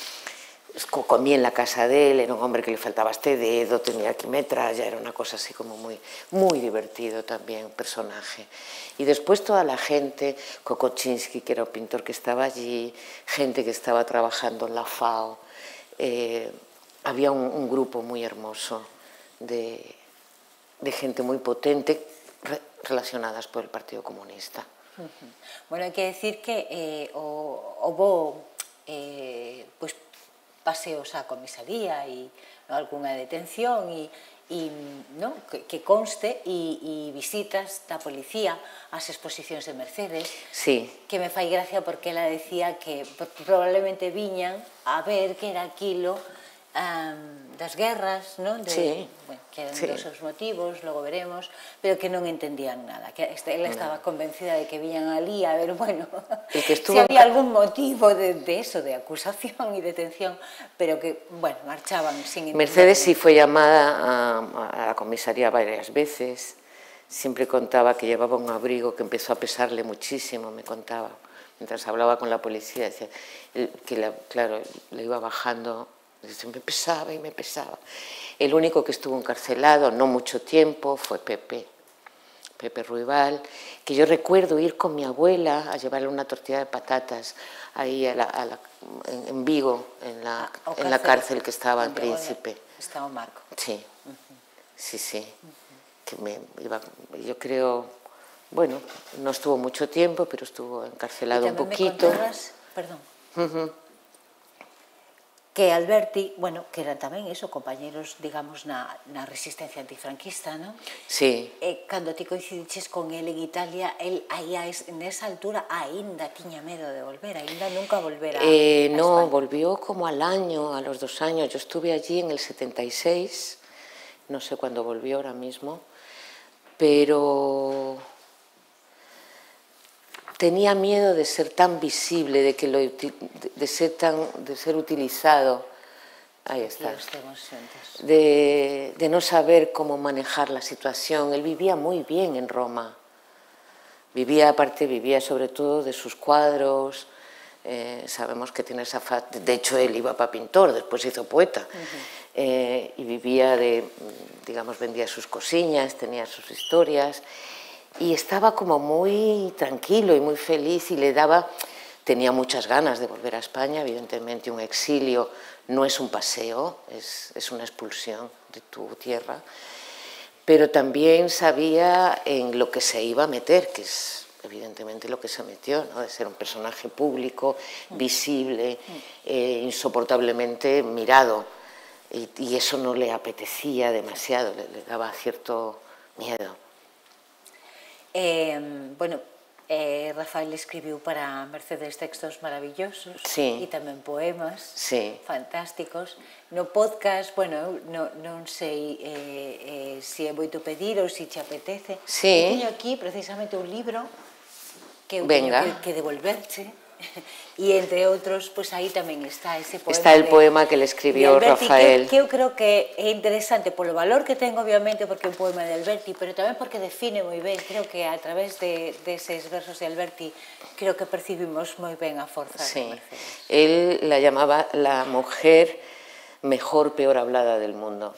comí en la casa de él, era un hombre que le faltaba este dedo, tenía aquí metralla, era una cosa así como muy, muy divertido también, personaje. Y después toda la gente, Kokoczynski, que era un pintor que estaba allí, gente que estaba trabajando en la FAO, eh, había un, un grupo muy hermoso de, de gente muy potente re, relacionadas por el Partido Comunista.
Uh-huh. Bueno, hai que decir que eh, houve eh, pues, paseos á comisaría e algunha detención e, e no, que, que conste e, e visitas da policía ás exposicións de Mercedes,
sí.
Que me fai gracia porque ela decía que probablemente viñan a ver que era aquilo um, das guerras, non? De,
sí.
Bueno, que eran
sí.
dos os motivos, logo veremos, pero que non entendían nada, que ela estaba no. convencida de que viñan ali a ver, bueno, que se había algún motivo de, de eso, de acusación e detención, pero que, bueno, marchaban sin entender.
Mercedes sí foi llamada a, a la comisaría varias veces, siempre contaba que llevaba un abrigo que empezó a pesarle muchísimo, me contaba, mientras hablaba con la policía, decía que, la, claro, le iba bajando, me pesaba y me pesaba. El único que estuvo encarcelado, no mucho tiempo, fue Pepe, Pepe Ruibal, que yo recuerdo ir con mi abuela a llevarle una tortilla de patatas ahí a la, a la, en, en Vigo, en la, ah, en la cárcel que estaba en Príncipe.
Estaba Marco.
Sí, uh-huh. sí, sí. Uh-huh. Que me iba, yo creo, bueno, no estuvo mucho tiempo, pero estuvo encarcelado un poquito.
Me contabas, perdón,
uh-huh.
que Alberti, bueno, que eran tamén eso, compañeros, digamos, na, na resistencia antifranquista, non?
Sí.
E cando ti coincidiches con el en Italia, el aí nesa altura aínda tiña medo de volver, aínda nunca volver a,
eh,
a
no,
España.
Volvió como al año, a los dos años. Yo estuve allí en el setenta y seis, no sé cuándo volvió ahora mismo, pero tenía miedo de ser tan visible, de, que lo, de, ser, tan, de ser utilizado Ahí está.
De,
de, de no saber cómo manejar la situación. Él vivía muy bien en Roma. Vivía, aparte, vivía sobre todo de sus cuadros. Eh, sabemos que tiene esa... Fa... De hecho, él iba para pintor, después hizo poeta. Uh-huh. eh, y vivía de, digamos, vendía sus cosillas, tenía sus historias. Y estaba como muy tranquilo y muy feliz y le daba... Tenía muchas ganas de volver a España, evidentemente un exilio no es un paseo, es, es una expulsión de tu tierra, pero también sabía en lo que se iba a meter, que es evidentemente lo que se metió, ¿no? De ser un personaje público, visible, eh, insoportablemente mirado, y, y eso no le apetecía demasiado, le, le daba cierto miedo.
Eh, bueno, Eh, Rafael escribiu para Mercedes textos maravillosos
sí.
e tamén poemas
sí.
fantásticos. No podcast, bueno, no, non sei eh, eh, se é moito pedir ou se te apetece.
Sí.
Eu teño aquí precisamente un libro que eu Venga. teño que, que devolverche. E entre outros, pois aí tamén está ese poema.
Está el de, poema que le escribió
Alberti,
Rafael.
Que, que eu creo que é interesante polo valor que ten, obviamente, porque é un poema de Alberti, pero tamén porque define moi ben, creo que a través de, de eses versos de Alberti, creo que percibimos moi ben a forza
sí.
de Mercedes.
Él la llamaba la mujer mejor, peor hablada del mundo.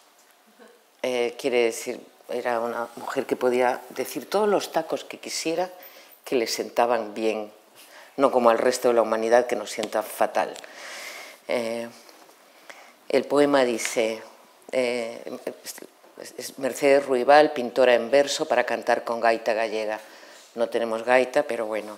Eh, quiere decir, era una mujer que podía decir todos los tacos que quisiera que le sentaban bien, no como al resto de la humanidad que nos sienta fatal. Eh, el poema dice, eh, es Mercedes Ruibal, pintora en verso para cantar con gaita gallega. No tenemos gaita, pero bueno.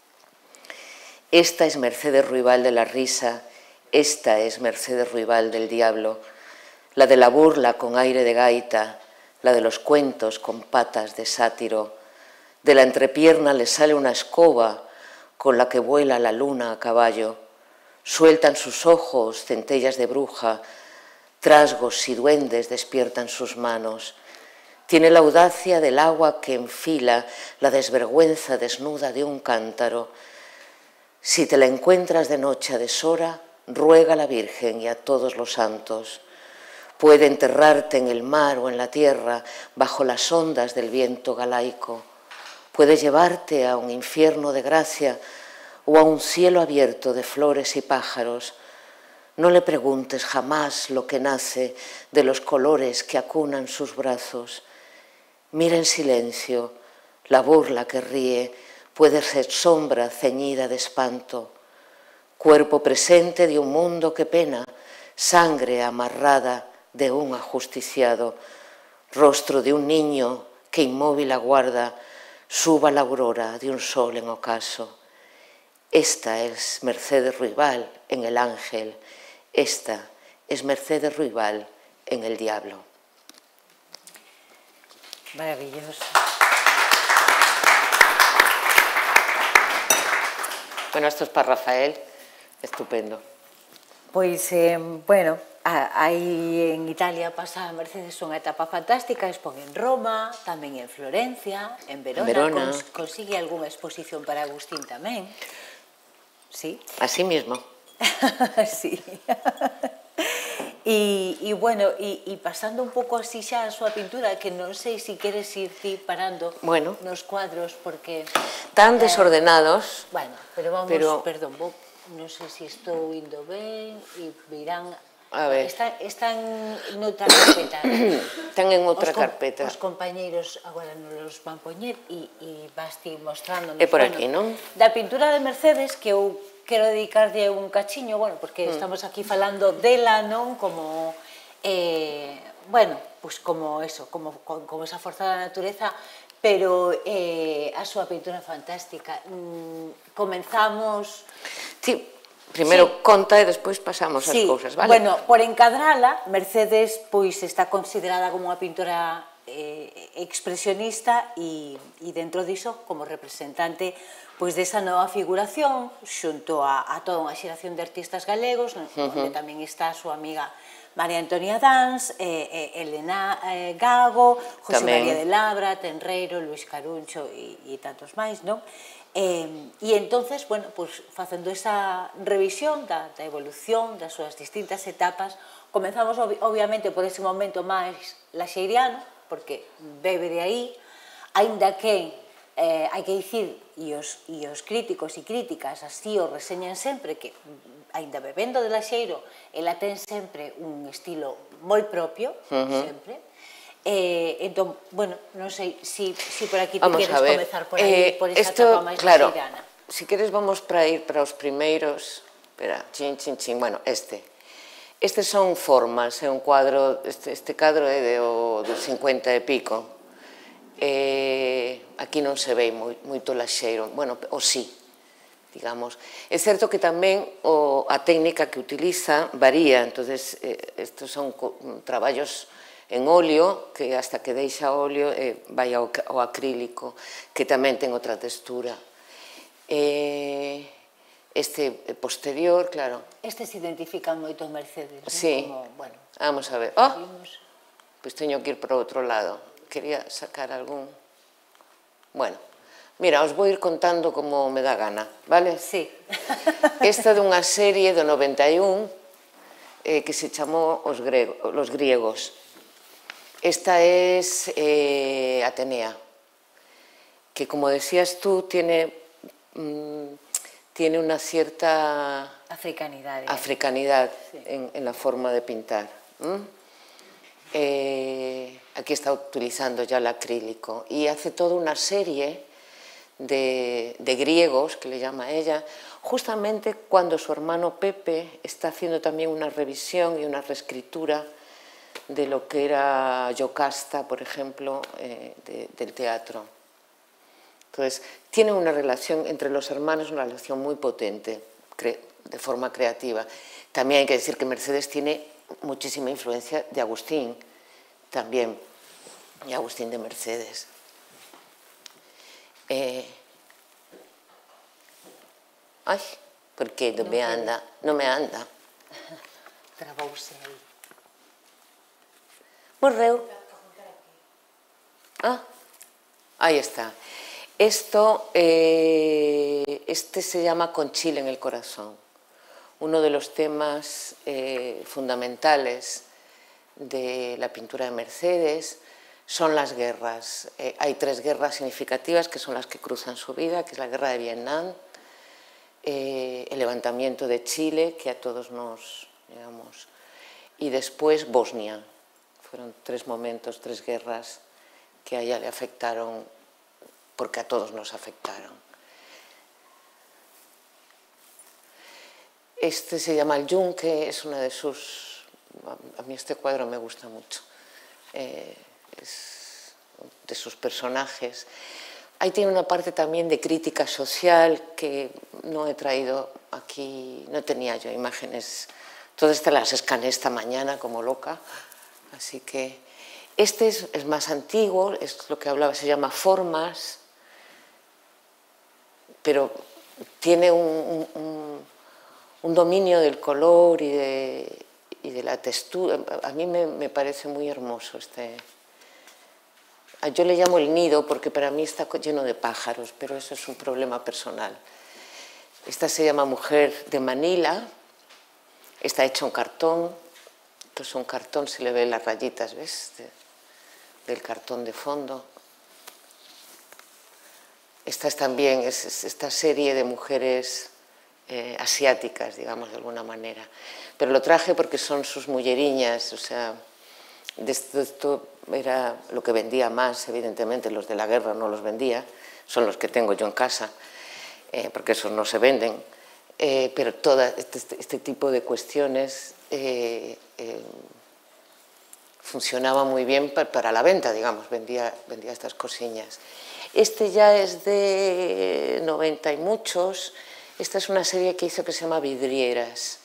Esta es Mercedes Ruibal de la risa, esta es Mercedes Ruibal del diablo, la de la burla con aire de gaita, la de los cuentos con patas de sátiro. De la entrepierna le sale una escoba con la que vuela la luna a caballo, sueltan sus ojos centellas de bruja, trasgos y duendes despiertan sus manos. Tiene la audacia del agua que enfila la desvergüenza desnuda de un cántaro. Si te la encuentras de noche a deshora, ruega a la Virgen y a todos los santos. Puede enterrarte en el mar o en la tierra, bajo las ondas del viento galaico. Puede llevarte a un infierno de gracia o a un cielo abierto de flores y pájaros. No le preguntes jamás lo que nace de los colores que acunan sus brazos. Mira en silencio, la burla que ríe puede ser sombra ceñida de espanto, cuerpo presente de un mundo que pena, sangre amarrada de un ajusticiado, rostro de un niño que inmóvil aguarda suba la aurora de un sol en ocaso. Esta es Mercedes Ruibal en El Ángel, esta es Mercedes Ruibal en El Diablo.
Maravilloso.
Bueno, esto es para Rafael, estupendo.
Pois, eh, bueno, aí en Italia pasa a Mercedes unha etapa fantástica, expón en Roma, tamén en Florencia, en Verona,
Verona.
Cons, consigue algunha exposición para Agustín tamén. Sí.
Así mismo.
Sí. E, e bueno, e, e pasando un pouco así xa a súa pintura, que non sei se queres ir ti parando
bueno.
nos cuadros, porque...
Tan eh, desordenados.
Bueno, pero vamos,
pero...
perdón, vou, non sei se estou indo ben, e virán...
A ver.
Están, están noutra carpeta.
Están en outra carpeta.
Os compañeiros agora nos los van poñer e, e vas ti mostrándonos.
É por
bueno,
aquí, non?
Da pintura de Mercedes, que eu quero dedicarlle un cachiño, bueno, porque mm. estamos aquí falando dela, non? Como, eh, bueno, pues como eso, como, como esa forza da natureza, pero eh, a súa pintura fantástica. Mm, comenzamos...
Sí. Primeiro
sí.
conta e despois pasamos as
sí.
cousas, vale?
Bueno, por encadrala, Mercedes pois está considerada como unha pintora eh, expresionista e, e dentro diso como representante pois desa nova figuración xunto a, a toda unha xeración de artistas galegos, uh -huh. onde tamén está a súa amiga María Antonia Dans, eh, eh, Elena eh, Gago, José
Tamén.
María de Labra, Tenreiro, Luis Caruncho e, e tantos máis, non? Eh, e entonces, bueno, pues, facendo esa revisión da, da evolución das súas distintas etapas, comenzamos ob obviamente por ese momento máis laxeiriano, porque bebe de aí, aínda que eh, hai que dicir, e os, e os críticos e críticas así o reseñan sempre, que aínda bebendo de laxeiro, ela ten sempre un estilo moi propio, uh -huh. sempre. Eh, entón, bueno, non sei si, si por aquí te
vamos
queres comezar por
eh,
aí, por esa
esto,
etapa máis
claro,
laxeirana.
Si queres vamos para ir para os primeiros, espera, chin, chin, chin, bueno, este. Estes son formas, é un cuadro, este, este cadro é de o, do cincuenta e pico. Eh, aquí non se ve moi, moito laxeiro, bueno, o sí, digamos. É certo que tamén o, a técnica que utiliza varía, entonces eh, estos son traballos en óleo, que hasta que deixa óleo eh, vai ao, ao acrílico, que tamén ten outra textura. Eh, este posterior, claro.
Este se identifican moito Mercedes,
sí.
Como, bueno,
vamos a ver. Oh, pois teño que ir para outro lado. Quería sacar algún... Bueno, mira, os vou ir contando como me dá gana, vale?
Sí.
Esta de unha serie do noventa e un eh, que se chamou Os, grego, Los Griegos. Esta es eh, Atenea, que como decías tú, tiene, mmm, tiene una cierta...
Africanidade.
Africanidad
sí.
en, en la forma de pintar. ¿Mm? Eh, aquí está utilizando ya el acrílico y hace toda una serie de, de griegos, que le llama ella, justamente cuando su hermano Pepe está haciendo también una revisión y una reescritura de lo que era Yocasta, por ejemplo, eh, de, del teatro. Entonces, tiene una relación entre los hermanos, una relación muy potente, de forma creativa. También hay que decir que Mercedes tiene muchísima influencia de Agustín, también, y Agustín de Mercedes. Eh, ay, ¿por qué no, no me anda? No me anda.
Trabouse aí.
Morreu. Ah, ahí está. Esto, eh, este se llama Con Chile en el corazón. Uno de los temas eh, fundamentales de la pintura de Mercedes son las guerras. Eh, hay tres guerras significativas que son las que cruzan su vida, que es la guerra de Vietnam, eh, el levantamiento de Chile, que a todos nos, digamos, y después Bosnia. Fueron tres momentos, tres guerras que a ella le afectaron, porque a todos nos afectaron. Este se llama El Yunque, es una de sus... A mí este cuadro me gusta mucho. Eh, es de sus personajes. Ahí tiene una parte también de crítica social que no he traído aquí, no tenía yo imágenes. Todas estas las escaneé esta mañana como loca, así que... Este es, es más antiguo, es lo que hablaba, se llama Formas, pero tiene un... un, un un dominio del color y de, y de la textura. A mí me, me parece muy hermoso este... Yo le llamo el nido porque para mí está lleno de pájaros, pero eso es un problema personal. Esta se llama Mujer de Manila, está hecha en cartón, esto es un cartón, se le ven las rayitas, ¿ves? De, del cartón de fondo. Esta es también es, es esta serie de mujeres... Eh, asiáticas, digamos, de alguna manera. Pero lo traje porque son sus mulleriñas, o sea, de esto, esto era lo que vendía más, evidentemente, los de la guerra no los vendía, son los que tengo yo en casa, eh, porque esos no se venden, eh, pero todo este, este tipo de cuestiones eh, eh, funcionaba muy bien para, para la venta, digamos, vendía, vendía estas cosillas. Este ya es de noventa y muchos. Esta es una serie que hizo que se llama Vidrieras.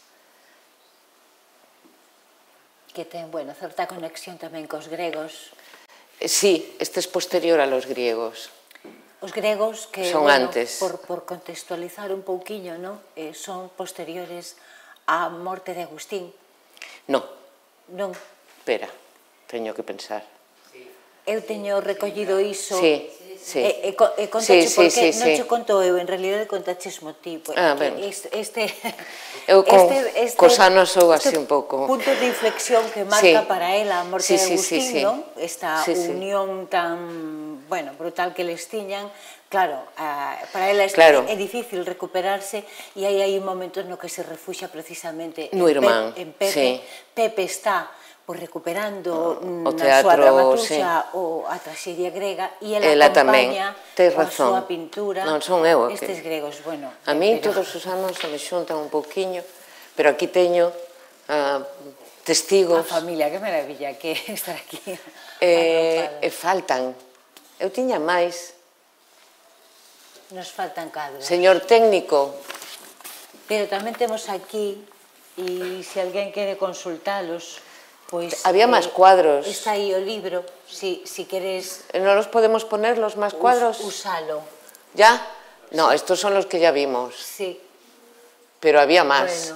Que ten, bueno, certa conexión tamén cos gregos.
Sí, este es posterior a los griegos.
Os gregos que,
son
bueno,
antes.
Por, por contextualizar un pouquiño, ¿no? Eh, son posteriores á morte de Agustín.
No,
Non.
Espera, teño que pensar.
Eu teño recollido iso.
Sí, sí.
E, e, e contache
Sí, sí,
porque
sí,
non
sí.
che conto eu, en realidad contaches mo tipo.
Ah, ben.
Este,
Eu con,
este, este,
cos anos sou así
este
un pouco...
punto de inflexión que marca
Sí.
para ela a morte
Sí,
de
sí, sí,
Agustín,
sí.
non? Esta
Sí, sí.
unión tan, bueno, brutal que les tiñan. Claro, uh, para ela es,
Claro.
é difícil recuperarse e aí hai momentos no que se refuxa precisamente
No
en,
irmán,
Pe en Pepe.
sí.
Pepe está pues, recuperando
o
na
teatro,
súa dramaturxa
sí.
o a traxedia grega e ela,
Ela
acompaña
tamén, tes
coa
razón.
súa pintura
Non son eu a que...
estes gregos. Bueno,
A mí
pero...
todos os anos se me xuntan un pouquiño, pero aquí teño uh, testigos...
A familia, que maravilla que estar aquí.
Eh, e faltan. Eu tiña máis.
Nos faltan cadros.
Señor técnico.
Pero tamén temos aquí, e se alguén quere consultalos, pois...
Había máis cuadros.
Está aí o libro, si, si queres...
¿No los podemos poner los más cuadros?
Us, usalo.
¿Ya? No, estos son los que ya vimos.
Sí.
Pero había más.
Bueno.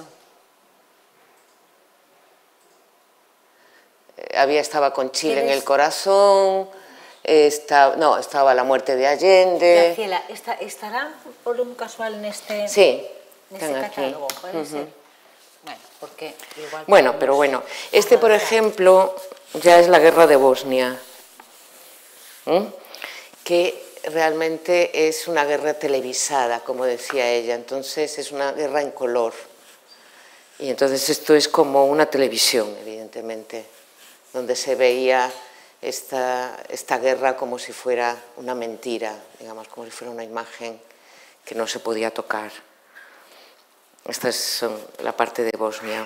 Había, estaba con Chile en el corazón, está, no, estaba La muerte de Allende...
Graciela, está, ¿estará por un casual neste,
sí,
neste catálogo? Puede uh -huh. ser. Bueno, porque igual...
Bueno, pero bueno, este por ejemplo ya es la guerra de Bosnia, ¿eh? Que realmente es una guerra televisada, como decía ella, entonces es una guerra en color. Y entonces esto es como una televisión, evidentemente, donde se veía esta, esta guerra como si fuera una mentira, digamos, como si fuera una imagen que no se podía tocar. Esta es la parte de Bosnia.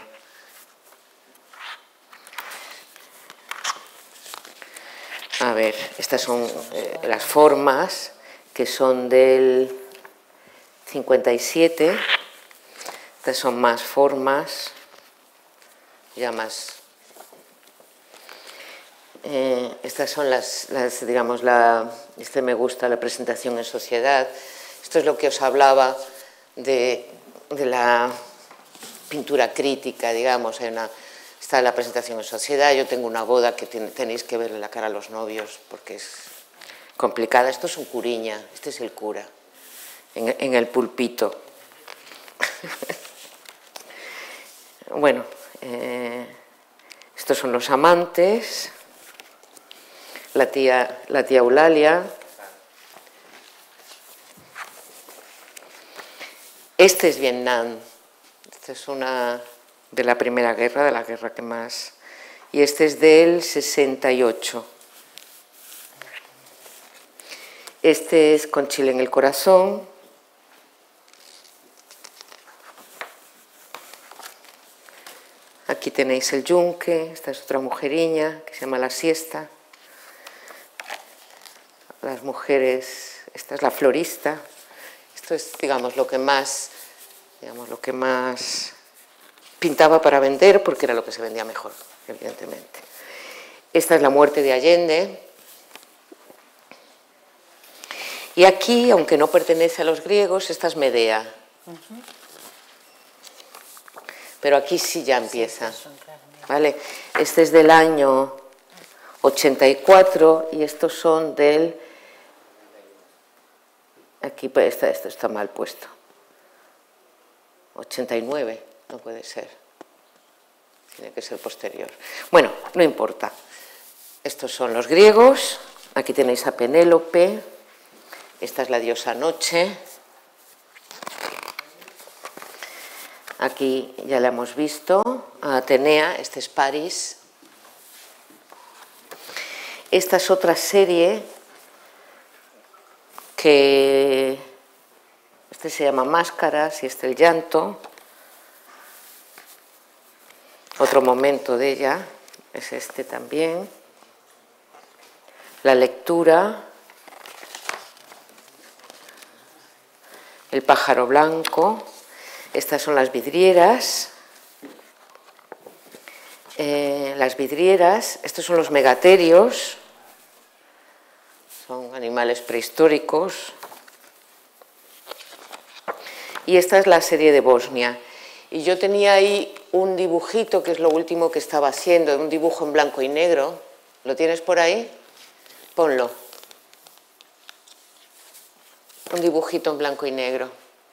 A ver, estas son eh, las formas, que son del cincuenta y siete. Estas son más formas, ya más... Eh, estas son las, las, digamos, la, este me gusta, la presentación en sociedad. Esto es lo que os hablaba de, de la pintura crítica, digamos. Hay una, está la presentación en sociedad, yo tengo una boda que ten, tenéis que verle la cara a los novios porque es complicada. Esto es un curiña, este es el cura, en, en el pulpito. Bueno, eh, estos son los amantes. La tía, la tía Eulalia. Este es Vietnam. Esta es una de la Primera Guerra, de la guerra que más... Y este es del sesenta y ocho. Este es Con Chile en el corazón. Aquí tenéis el yunque. Esta es otra mujeriña que se llama La siesta. Las mujeres, esta es la florista, esto es, digamos, lo que más, digamos, lo que más pintaba para vender, porque era lo que se vendía mejor, evidentemente. Esta es La muerte de Allende. Y aquí, aunque no pertenece a los griegos, esta es Medea. Uh-huh. Pero aquí sí ya empieza, ¿vale? Este es del año ochenta y cuatro y estos son del... Aquí está, esto está mal puesto. ochenta y nueve, no puede ser. Tiene que ser posterior. Bueno, no importa. Estos son los griegos. Aquí tenéis a Penélope. Esta es la diosa Noche. Aquí ya la hemos visto. A Atenea, este es París. Esta es otra serie que este se llama Máscaras y este el llanto. Otro momento de ella es este también. La lectura. El pájaro blanco. Estas son las vidrieras. Eh, las vidrieras, estos son los megaterios. Son animales prehistóricos. Y esta es la serie de Bosnia. Y yo tenía ahí un dibujito, que es lo último que estaba haciendo, un dibujo en blanco y negro. ¿Lo tienes por ahí? Ponlo. Un dibujito en blanco y negro.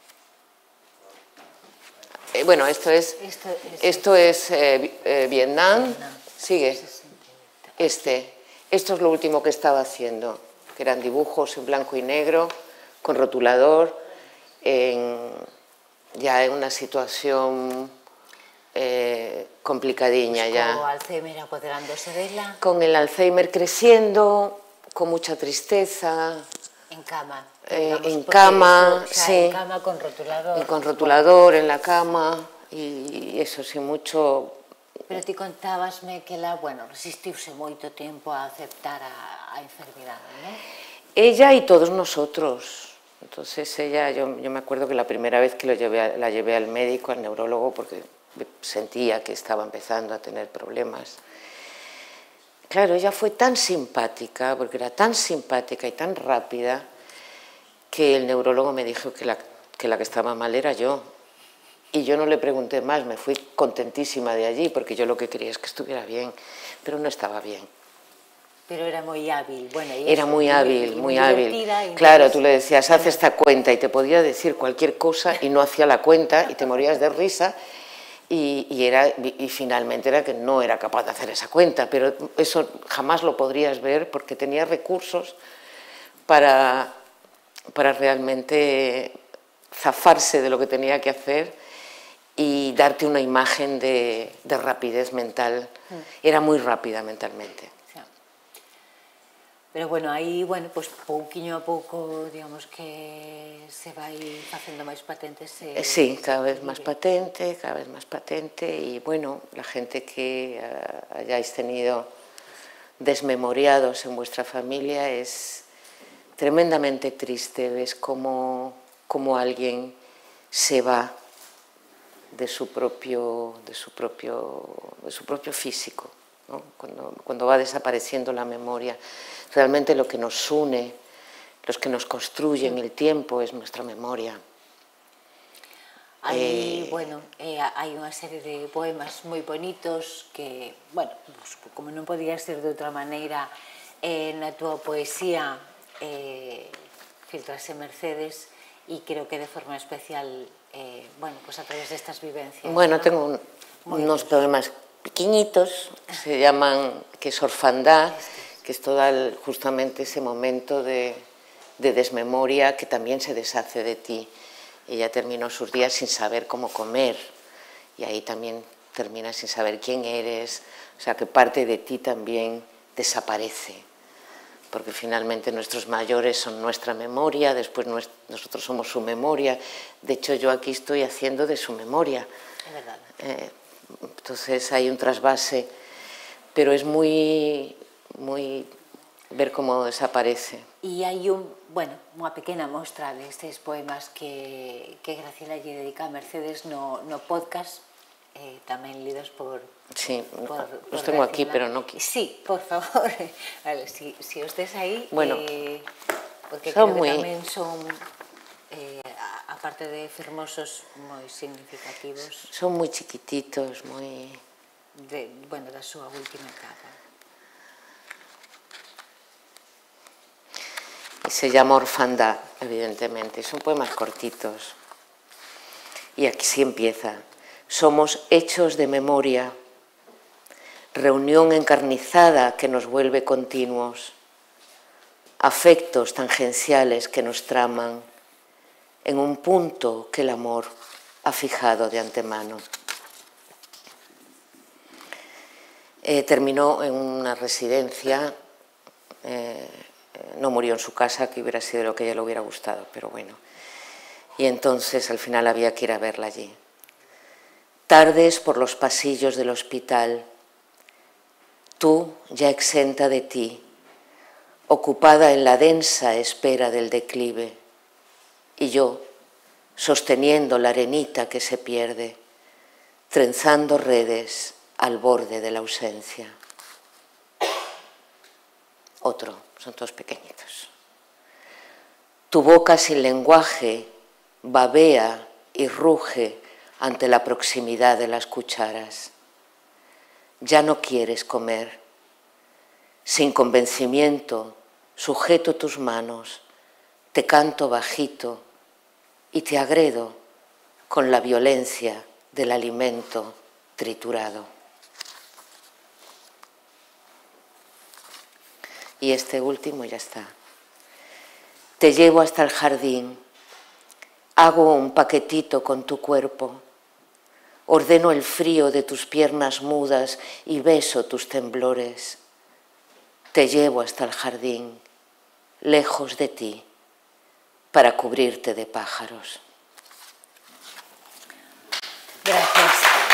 Eh, bueno, esto es, esto es, esto es eh, eh, Vietnam. Vietnam. Sigue. Este. Esto es lo último que estaba haciendo, que eran dibujos en blanco y negro, con rotulador, en, ya en una situación eh, complicadiña
pues
ya.
Con Alzheimer apoderándose de ella.
Con el Alzheimer creciendo, con mucha tristeza.
En cama.
Eh, en cama,
eso, o sea,
sí.
En cama con rotulador.
Y con rotulador en la cama, y eso sí, mucho...
Pero ti contábasme que ela, bueno, resistiuse moito tempo a aceptar a, a enfermidade, ¿no?
Ella y todos nosotros. Entonces ella, yo, yo me acuerdo que la primera vez que lo llevé a, la llevé al médico, al neurólogo, porque sentía que estaba empezando a tener problemas. Claro, ella fue tan simpática, porque era tan simpática y tan rápida, que el neurólogo me dijo que la que, la que estaba mal era yo. Y yo no le pregunté más, me fui contentísima de allí, porque yo lo que quería es que estuviera bien, pero no estaba bien.
Pero era muy hábil. Bueno, y
era
eso,
muy
y,
hábil,
y
muy, muy
hábil.
Entonces... Claro, tú le decías, haz esta cuenta, y te podía decir cualquier cosa, y no hacía la cuenta, y te morías de risa, y, y, era, y finalmente era que no era capaz de hacer esa cuenta, pero eso jamás lo podrías ver, porque tenía recursos para, para realmente zafarse de lo que tenía que hacer, y darte una imagen de, de rapidez mental. Era muy rápida mentalmente.
Sí. Pero bueno, aí, bueno, pues pouquiño a pouco, digamos que se vai facendo máis patente ese...
Sí, cada vez máis patente, cada vez máis patente, y bueno, la gente que uh, hayáis tenido desmemoriados en vuestra familia es tremendamente triste, ves como, como alguien se va de su propio, de su propio, de su propio físico, ¿no? Cuando, cuando va desapareciendo la memoria. Realmente lo que nos une, los que nos construyen el tiempo, es nuestra memoria.
Hai,
Eh,
bueno, eh, hai unha serie de poemas moi bonitos que, bueno, pues, como non podía ser de outra maneira, eh, na túa poesía eh, filtrase Mercedes, e creo que de forma especial, eh, bueno, pues a través de estas vivencias.
Bueno,
¿no?
tengo un, unos poemas pequeñitos, se llaman, que es Orfandad, que es todo el, justamente ese momento de, de desmemoria que también se deshace de ti. Ella terminó sus días sin saber cómo comer, y ahí también terminas sin saber quién eres, o sea que parte de ti también desaparece, porque finalmente nuestros mayores son nuestra memoria, después nosotros somos su memoria. De hecho, yo aquí estoy haciendo de su memoria.
Es verdad.
Eh, entonces hay un trasvase, pero es muy, muy ver cómo desaparece.
E hai un, bueno, unha pequena mostra destes poemas que, que Graciela lle dedica a Mercedes no, no podcast, eh, tamén lidos por...
Sí,
por,
los
por
tengo
Graciela.
aquí, pero no aquí.
Sí, por favor, vale, si, si os des aí,
bueno,
eh, porque
son
creo que
muy...
tamén son, eh, aparte de fermosos, moi significativos.
Son muy chiquititos, muy...
De, bueno, da súa última etapa.
Y se llama Orfandad, evidentemente, son poemas cortitos. Y aquí sí empieza. Somos hechos de memoria, reunión encarnizada que nos vuelve continuos, afectos tangenciales que nos traman en un punto que el amor ha fijado de antemano. Eh, terminó en una residencia, eh, no murió en su casa, que hubiera sido lo que a ella le hubiera gustado, pero bueno. Y entonces al final había que ir a verla allí. Tardes por los pasillos del hospital, tú ya exenta de ti, ocupada en la densa espera del declive, y yo sosteniendo la arenita que se pierde, trenzando redes al borde de la ausencia. Otro, son todos pequeñitos. Tu boca sin lenguaje babea y ruge ante la proximidad de las cucharas. Ya no quieres comer. Sin convencimiento, sujeto tus manos, te canto bajito y te agredo con la violencia del alimento triturado. Y este último ya está. Te llevo hasta el jardín, hago un paquetito con tu cuerpo, ordeno el frío de tus piernas mudas y beso tus temblores. Te llevo hasta el jardín, lejos de ti, para cubrirte de pájaros.
Gracias.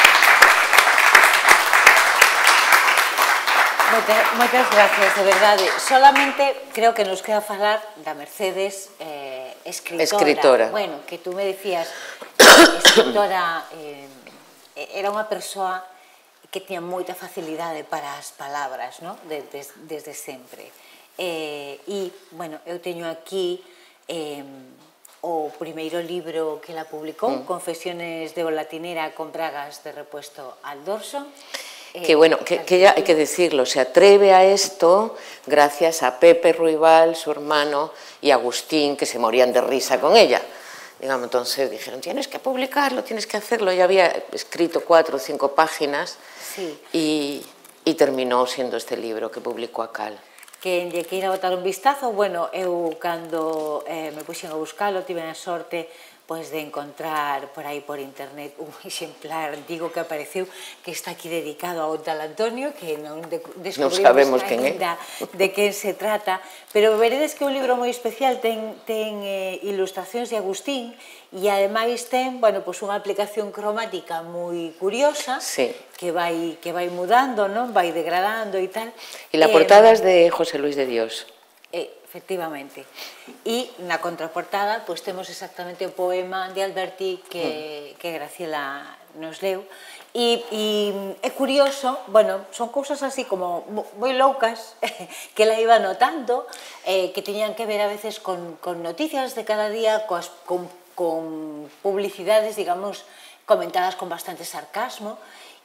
Moitas, moitas gracias, de verdade. Solamente creo que nos queda falar da Mercedes eh, escritora.
Escritora.
Bueno, que tú me decías, eh, escritora, eh, era unha persoa que tiña moita facilidade para as palabras, ¿no? Desde, desde sempre. Eh, e, bueno, eu teño aquí eh, o primeiro libro que la publicou, mm. Confesiones de volatinera con bragas de repuesto al dorso.
Que bueno, que, que ya hay que decirlo, se atreve a esto gracias a Pepe Ruibal, su hermano, y Agustín, que se morían de risa con ella. Digamos, entonces dijeron, tienes que publicarlo, tienes que hacerlo. Ya había escrito cuatro o cinco páginas, sí. y, y terminó siendo este libro que publicó a Cal.
Que lle queira botar un vistazo, bueno, eu cando eh, me puxen a buscalo, tive a sorte pois de encontrar por aí por internet un exemplar antigo que apareceu que está aquí dedicado ao tal Antonio, que non descubrimos ainda de quen se trata, pero veredes que é un libro moi especial, ten, ten eh, ilustracións de Agustín e ademais ten, bueno, pois unha aplicación cromática moi curiosa,
sí.
que vai que vai mudando, non? Vai degradando e tal.
E la portada é de José Luis de Dios.
Eh, efectivamente. E na contraportada pois temos exactamente o poema de Alberti que, mm. que Graciela nos leu e, e é curioso, bueno, son cousas así como moi loucas que la iba notando, eh, que tiñan que ver a veces con, con noticias de cada día, coas, con, con publicidades, digamos, comentadas con bastante sarcasmo.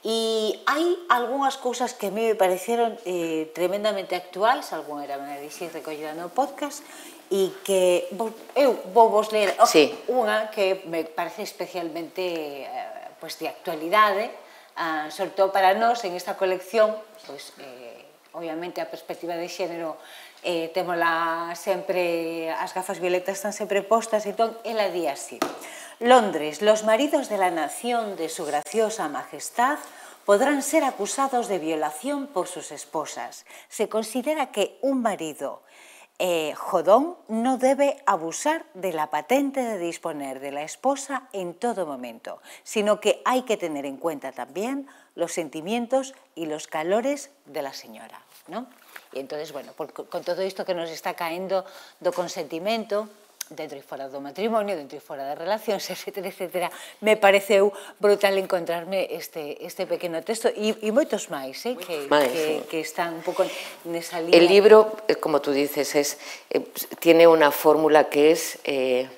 E hai algunhas cousas que a mí me pareceron eh, tremendamente actuais, algún era me dixi recollida no podcast, e que vos, eu vou vos ler oh,
sí.
unha que me parece especialmente eh, pues, de actualidade, ah, sobre todo para nós en esta colección, pues, eh, obviamente a perspectiva de xénero eh, témola sempre, as gafas violetas están sempre postas, entón ela di así: Londres, los maridos de la nación de su graciosa majestad podrán ser acusados de violación por sus esposas. Se considera que un marido eh, jodón no debe abusar de la patente de disponer de la esposa en todo momento, sino que hay que tener en cuenta también los sentimientos y los calores de la señora, ¿no? Y entonces, bueno, por, con todo isto que nos está caendo do consentimento, dentro e fora do matrimonio, dentro e fora das relacións, etcétera, etcétera, me pareceu brutal encontrarme este, este pequeno texto e, e moitos máis, eh, que,
máis,
que,
sí.
que están un pouco nesa línea.
El libro, como tú dices, es, eh, tiene una fórmula que es eh,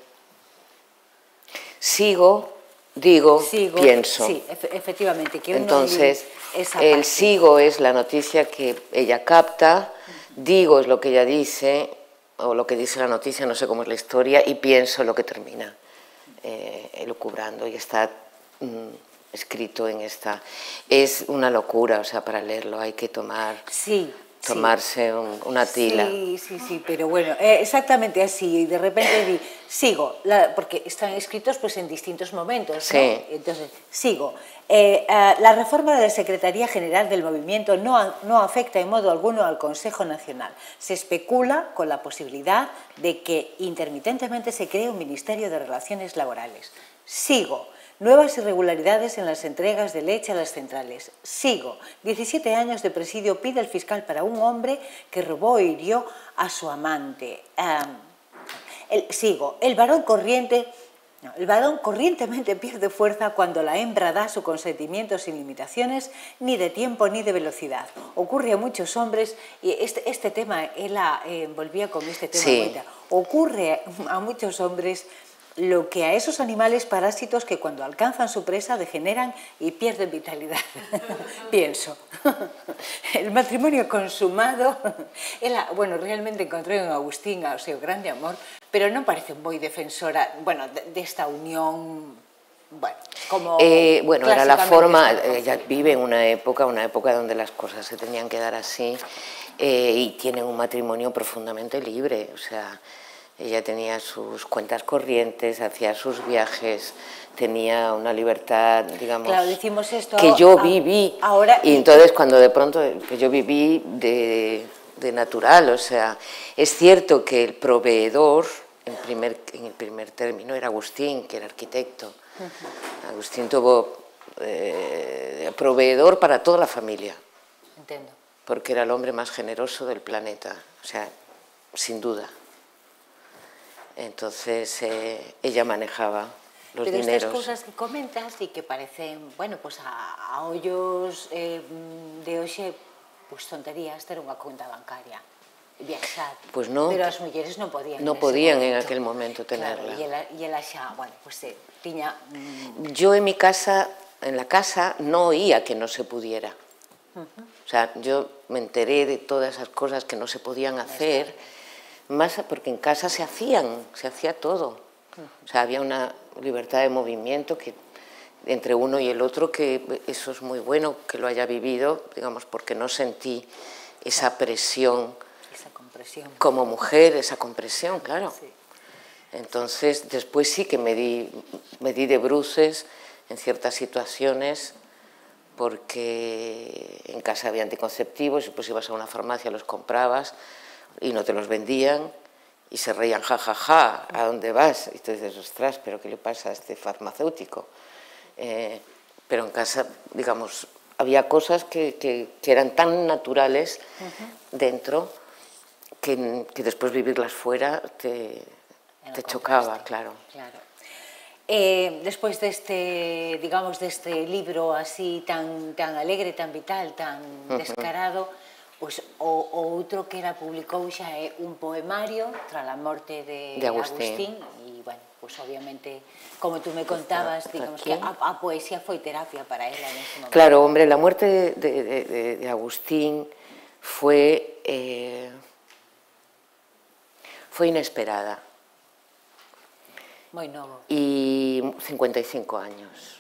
sigo, digo,
sigo,
pienso.
Sí, efectivamente. Que
Entonces, el sigo es la noticia que ella capta, digo es lo que ella dice, o lo que dice la noticia, no sé cómo es la historia, y pienso lo que termina eh, elucubrando y está mm, escrito en esta. Es una locura, o sea, para leerlo hay que tomar...
Sí.
tomarse
sí.
un, una tila.
Sí, sí, sí, pero bueno, eh, exactamente así, y de repente di, sigo, la, porque están escritos pues en distintos momentos,
sí.
¿no? Entonces, sigo. Eh, eh, la reforma de la Secretaría General del Movimiento no, no afecta en modo alguno al Consejo Nacional. Se especula con la posibilidad de que intermitentemente se cree un Ministerio de Relaciones Laborales. Sigo. Nuevas irregularidades en las entregas de leche a las centrales. Sigo. diecisiete años de presidio pide el fiscal para un hombre que robó e hirió a su amante. Um, el, sigo. El varón corriente... No, el varón corrientemente pierde fuerza cuando la hembra da su consentimiento sin limitaciones ni de tiempo ni de velocidad. Ocurre a muchos hombres, y este, este tema, ella eh, volvía con este tema,
sí.
ocurre a muchos hombres lo que a esos animales parásitos que cuando alcanzan su presa degeneran y pierden vitalidad. Pienso. El matrimonio consumado, ela, bueno, realmente encontrei en Agustín o seu grande amor, pero non parece moi defensora, bueno, desta unión, bueno, como
eh, bueno, era la forma,
ella
vive en una época, una época donde las cosas se tenían que dar así, eh, y tienen un matrimonio profundamente libre, o sea, ella tenía sus cuentas corrientes, hacía sus viajes, tenía una libertad, digamos,
claro, decimos esto
que yo viví.
Ahora,
y entonces cuando de pronto, que yo viví de, de natural, o sea, es cierto que el proveedor, en, primer, en el primer término, era Agustín, que era arquitecto. Uh-huh. Agustín tuvo eh, proveedor para toda la familia.
Entiendo.
Porque era el hombre más generoso del planeta, o sea, sin duda. Entonces, eh, ella manejaba los
Pero
dineros.
Pero estas cosas que comentas y que parecen, bueno, pues a, a ollos eh, de hoxe, pues tonterías ter unha conta bancaria, viaxar.
Pues no.
Pero as mulleres non podían
No
en
podían
momento.
en aquel momento tenerla.
Claro, y ela, y ela xa, bueno, pues eh, tiña... Mm...
Yo en mi casa, en la casa, no oía que no se pudiera. Uh-huh. O sea, yo me enteré de todas esas cosas que no se podían hacer, más porque en casa se hacían, se hacía todo. O sea, había una libertad de movimiento que entre uno y el otro, que eso es muy bueno que lo haya vivido, digamos, porque no sentí esa presión,
esa compresión
como mujer, esa compresión, claro.
Sí.
Entonces, después sí que me di, me di de bruces en ciertas situaciones, porque en casa había anticonceptivos y pues ibas a una farmacia, los comprabas y no te los vendían y se reían, ja, ja, ja, ¿a dónde vas? Y tú dices, ostras, ¿pero qué le pasa a este farmacéutico? Eh, pero en casa, digamos, había cosas que, que, que eran tan naturales uh-huh. dentro que, que después vivirlas fuera te, te chocaba, claro.
claro. Eh, despois deste, digamos, deste libro así tan, tan alegre, tan vital, tan descarado, pois o, o outro que era publicou xa é un poemario tras a morte de,
de Agustín.
Agustín e, bueno, pois obviamente, como tú me contabas, digamos que a, a poesía foi terapia para ela en ese momento.
Claro, hombre, la muerte de, de, de, de Agustín fue, eh, fue inesperada.
Moi novo.
Y cincuenta y cinco años.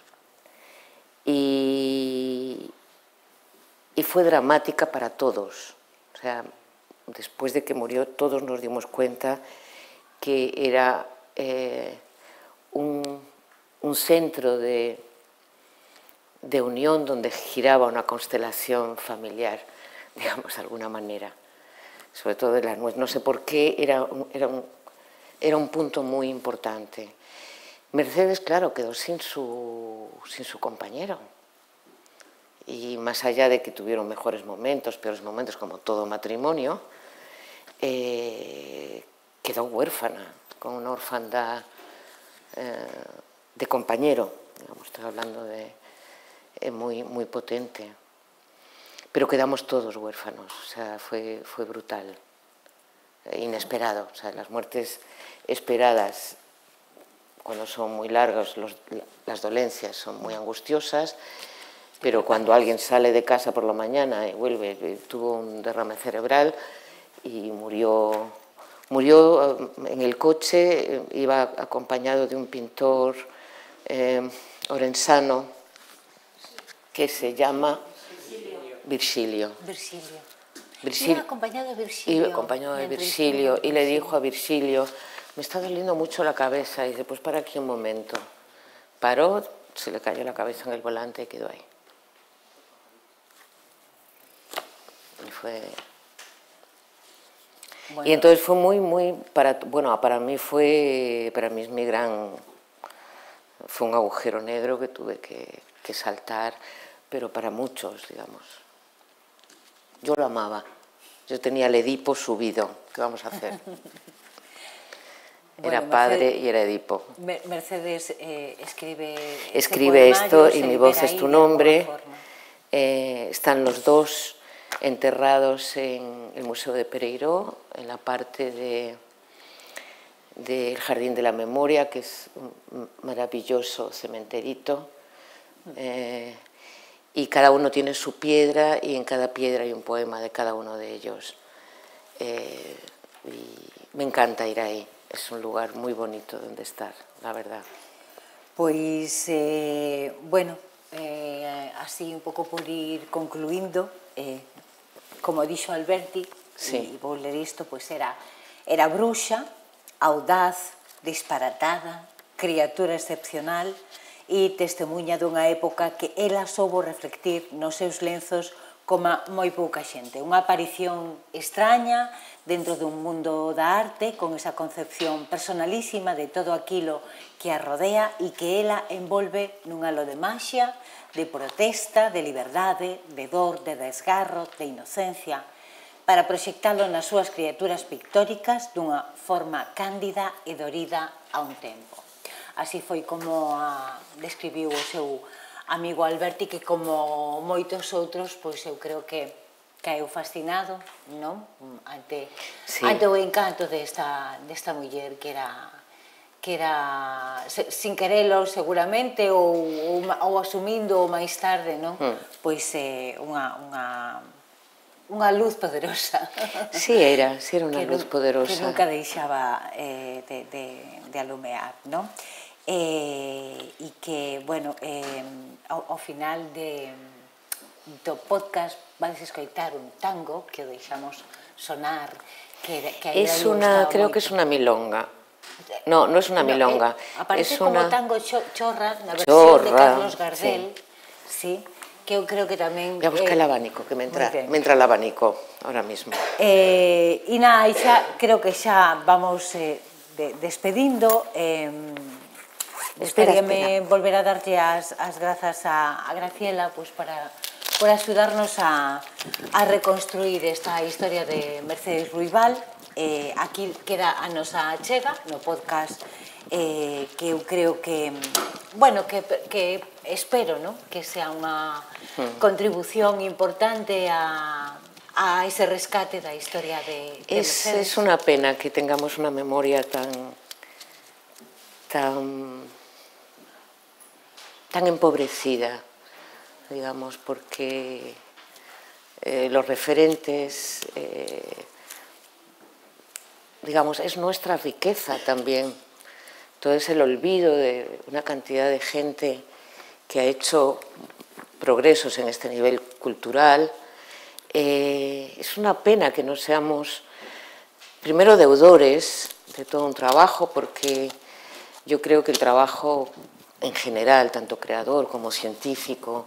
Y, y fue dramática para todos. O sea, después de que murió, todos nos dimos cuenta que era eh, un, un centro de, de unión donde giraba una constelación familiar, digamos, de alguna manera. Sobre todo de la nuestra. No sé por qué, era, era un... Era un punto muy importante. Mercedes, claro, quedó sin su, sin su compañero. Y más allá de que tuvieron mejores momentos, peores momentos, como todo matrimonio, eh, quedó huérfana, con una orfandad eh, de compañero. Digamos, estoy hablando de eh, muy, muy potente. Pero quedamos todos huérfanos, o sea, fue, fue brutal. Inesperado, o sea, las muertes esperadas cuando son muy largas, los, las dolencias son muy angustiosas, pero cuando alguien sale de casa por la mañana y vuelve, tuvo un derrame cerebral y murió, murió en el coche, iba acompañado de un pintor eh, orensano que se llama Virgilio.
Virgilio.
Virgilio,
iba acompañado de Virgilio.
Iba acompañado de Virgilio y le dijo a Virgilio, me está doliendo mucho la cabeza. Y dice, pues para aquí un momento. Paró, se le cayó la cabeza en el volante y quedó ahí. Y fue... Bueno. Y entonces fue muy, muy, para, bueno, para mí fue, para mí es mi gran, fue un agujero negro que tuve que, que saltar, pero para muchos, digamos. Yo lo amaba. Yo tenía el Edipo subido. ¿Qué vamos a hacer? Era bueno, padre Mercedes, y era Edipo.
Mercedes eh, escribe...
Escribe este esto y mi voz es tu nombre. Eh, están los dos enterrados en el Museo de Pereiró, en la parte de, del Jardín de la Memoria, que es un maravilloso cementerito, eh, y cada uno tiene su piedra y en cada piedra hay un poema de cada uno de ellos. Eh, y me encanta ir ahí, es un lugar muy bonito donde estar, la verdad.
Pois, eh, bueno, eh, así un pouco por ir concluindo, eh, como dixo Alberti,
sí.
e vou ler isto, pois era, era bruxa, audaz, disparatada, criatura excepcional e testemunha dunha época que ela soubo reflectir nos seus lenzos como moi pouca xente. Unha aparición extraña dentro dun mundo da arte, con esa concepción personalísima de todo aquilo que a rodea e que ela envolve nun halo de maxia, de protesta, de liberdade, de dor, de desgarro, de inocencia, para proxectalo nas súas criaturas pictóricas dunha forma cándida e dorida a un tempo. Así foi como a describiu o seu amigo Alberti, que como moitos outros, pois eu creo que caeu fascinado, non? Ante, sí. ante o encanto desta, desta muller que era, que era sin querelo seguramente, ou, ou, ou asumindo máis tarde, non? Mm. Pois eh, unha, unha, unha luz poderosa.
Sí, era, sí era unha luz poderosa.
Que nunca deixaba eh, de, de, de alumear, non? Eh, e que, bueno, eh, ao, ao final de, do podcast vais escoitar un tango que o deixamos sonar, que, que
es una, creo moito. Que es una milonga. No, no es una no, milonga.
Eh, aparece
es
como
una...
tango cho, chorra, na versión
chorra,
de Carlos Gardel, sí. sí, que eu creo que tamén...
Voy a buscar eh, el abanico, que me entra, me entra el abanico ahora mismo.
Eh, e na, xa, creo que xa vamos eh, de, despedindo. Eh, Gustaríame volver a darte as, as grazas a, a Graciela, pues, para, por axudarnos a, a reconstruir esta historia de Mercedes Ruibal. Eh, aquí queda a nosa chega no podcast, eh, que eu creo que, bueno, que, que espero, ¿no? Que sea unha contribución importante a, a ese rescate da historia de, de
es,
Mercedes.
Es una pena que tengamos una memoria tan... tan... tan empobrecida, digamos, porque eh, los referentes, eh, digamos, es nuestra riqueza también. Todo es el olvido de una cantidad de gente que ha hecho progresos en este nivel cultural. Eh, es una pena que no seamos, primero, deudores de todo un trabajo, porque yo creo que el trabajo en general, tanto creador como científico,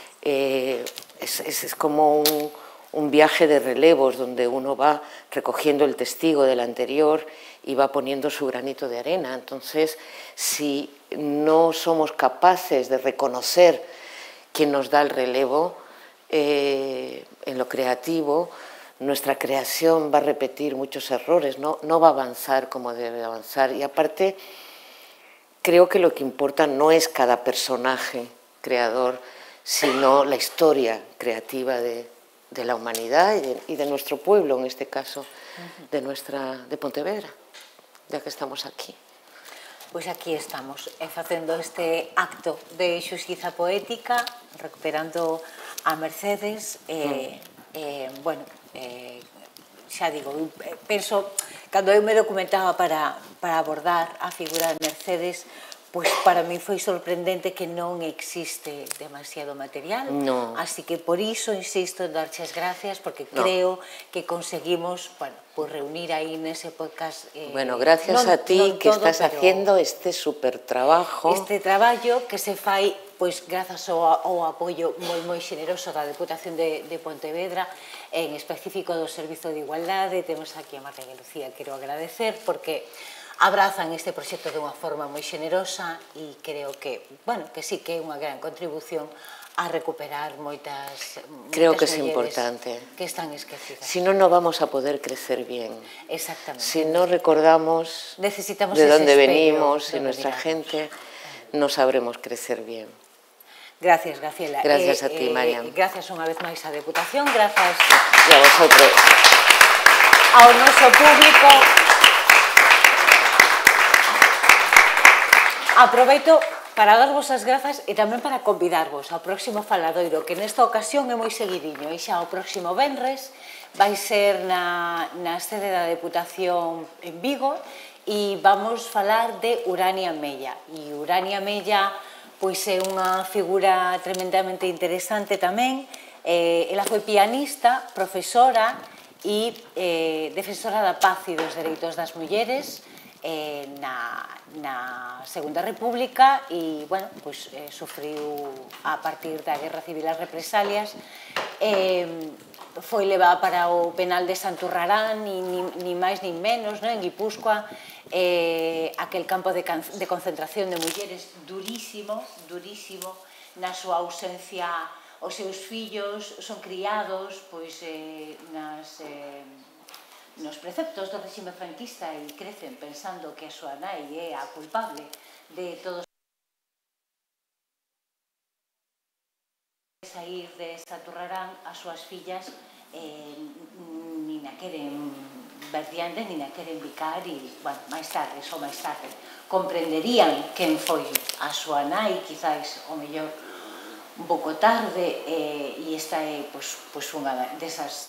eh, es, es, es como un, un viaje de relevos donde uno va recogiendo el testigo del anterior y va poniendo su granito de arena. Entonces, si no somos capaces de reconocer quién nos da el relevo eh, en lo creativo, nuestra creación va a repetir muchos errores, no, no va a avanzar como debe avanzar. Y aparte, creo que lo que importa no es cada personaje creador, sino la historia creativa de, de la humanidad y de, y de nuestro pueblo, en este caso, de, nuestra, de Pontevedra, ya que estamos aquí.
Pois aquí estamos, eh, facendo este acto de xustiza poética, recuperando a Mercedes. Eh, eh, bueno, eh, xa digo, penso, cando eu me documentaba para, para abordar a figura de Mercedes, pois para mí foi sorprendente que non existe demasiado material,
no.
Así que por iso insisto en darches gracias, porque no. creo que conseguimos, bueno, pues reunir aí nese podcast.
Eh, bueno, gracias non, a ti que todo, estás haciendo este super trabajo.
Este traballo que se fai, pois grazas ao, ao apoio moi moi xeneroso da Deputación de, de Pontevedra, en específico do Servizo de Igualdade. Temos aquí a Marta e a Lucía, quero agradecer, porque abrazan este proxecto dunha forma moi xenerosa e creo que, bueno, que sí que é unha gran contribución a recuperar moitas,
creo
moitas
que es importante
que están esquecidas.
Si no, no vamos a poder crecer bien.
Exactamente.
Si no recordamos
necesitamos
de dónde
venimos
y nuestra gente, no sabremos crecer bien.
Gracias, Graciela.
Gracias
eh,
a ti,
eh,
Marian.
Gracias unha vez máis á Deputación, gracias
y a vosotros,
ao noso público. aproveito para darvos as grazas e tamén para convidarvos ao próximo faladoiro, que nesta ocasión é moi seguidiño, e xa o próximo venres vai ser na, na sede da Deputación en Vigo e vamos falar de Urania Mella. E Urania Mella pois é unha figura tremendamente interesante tamén. Eh, ela foi pianista, profesora e eh, defensora da paz e dos dereitos das mulleres eh, na, na Segunda República e, bueno, pois, eh, sufriu a partir da Guerra Civil as represalias. Eh, foi levada para o penal de Santurrarán, ni, ni, ni máis ni menos, no? En Guipúzcoa, eh, aquel campo de, de concentración de mulleres durísimo, durísimo, na súa ausencia, os seus fillos son criados pois, eh, nas, eh, nos preceptos do regime franquista e crecen pensando que a súa nai é a culpable de todos sair de Santurrarán, as súas fillas eh, ni na queren ver diante, ni na queren bicar e, bueno, máis tarde, só máis tarde comprenderían quen foi a súa nai, quizáis o mellor un pouco tarde, eh, e esta é pois, pois unha desas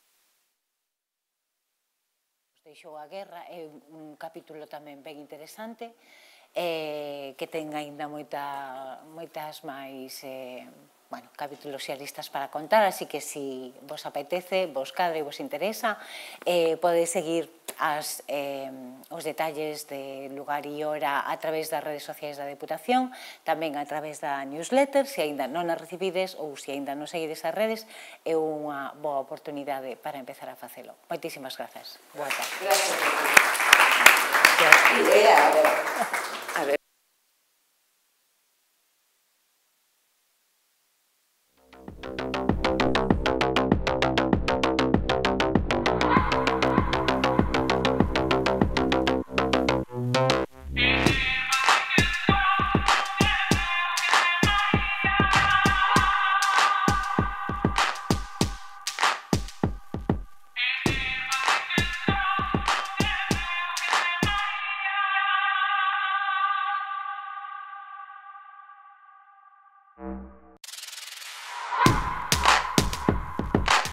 deixou a guerra, é un capítulo tamén ben interesante, eh, que ten aínda moita, moitas máis eh, bueno, capítulos xeristas para contar, así que se vos apetece, vos cadra e vos interesa, eh, podedes seguir as, eh, os detalles de lugar e hora a través das redes sociais da Deputación, tamén a través da newsletter, se aínda non a recibides ou se aínda non seguides as redes, é unha boa oportunidade para empezar a facelo. Moitísimas grazas. Boa tarde. Gracias.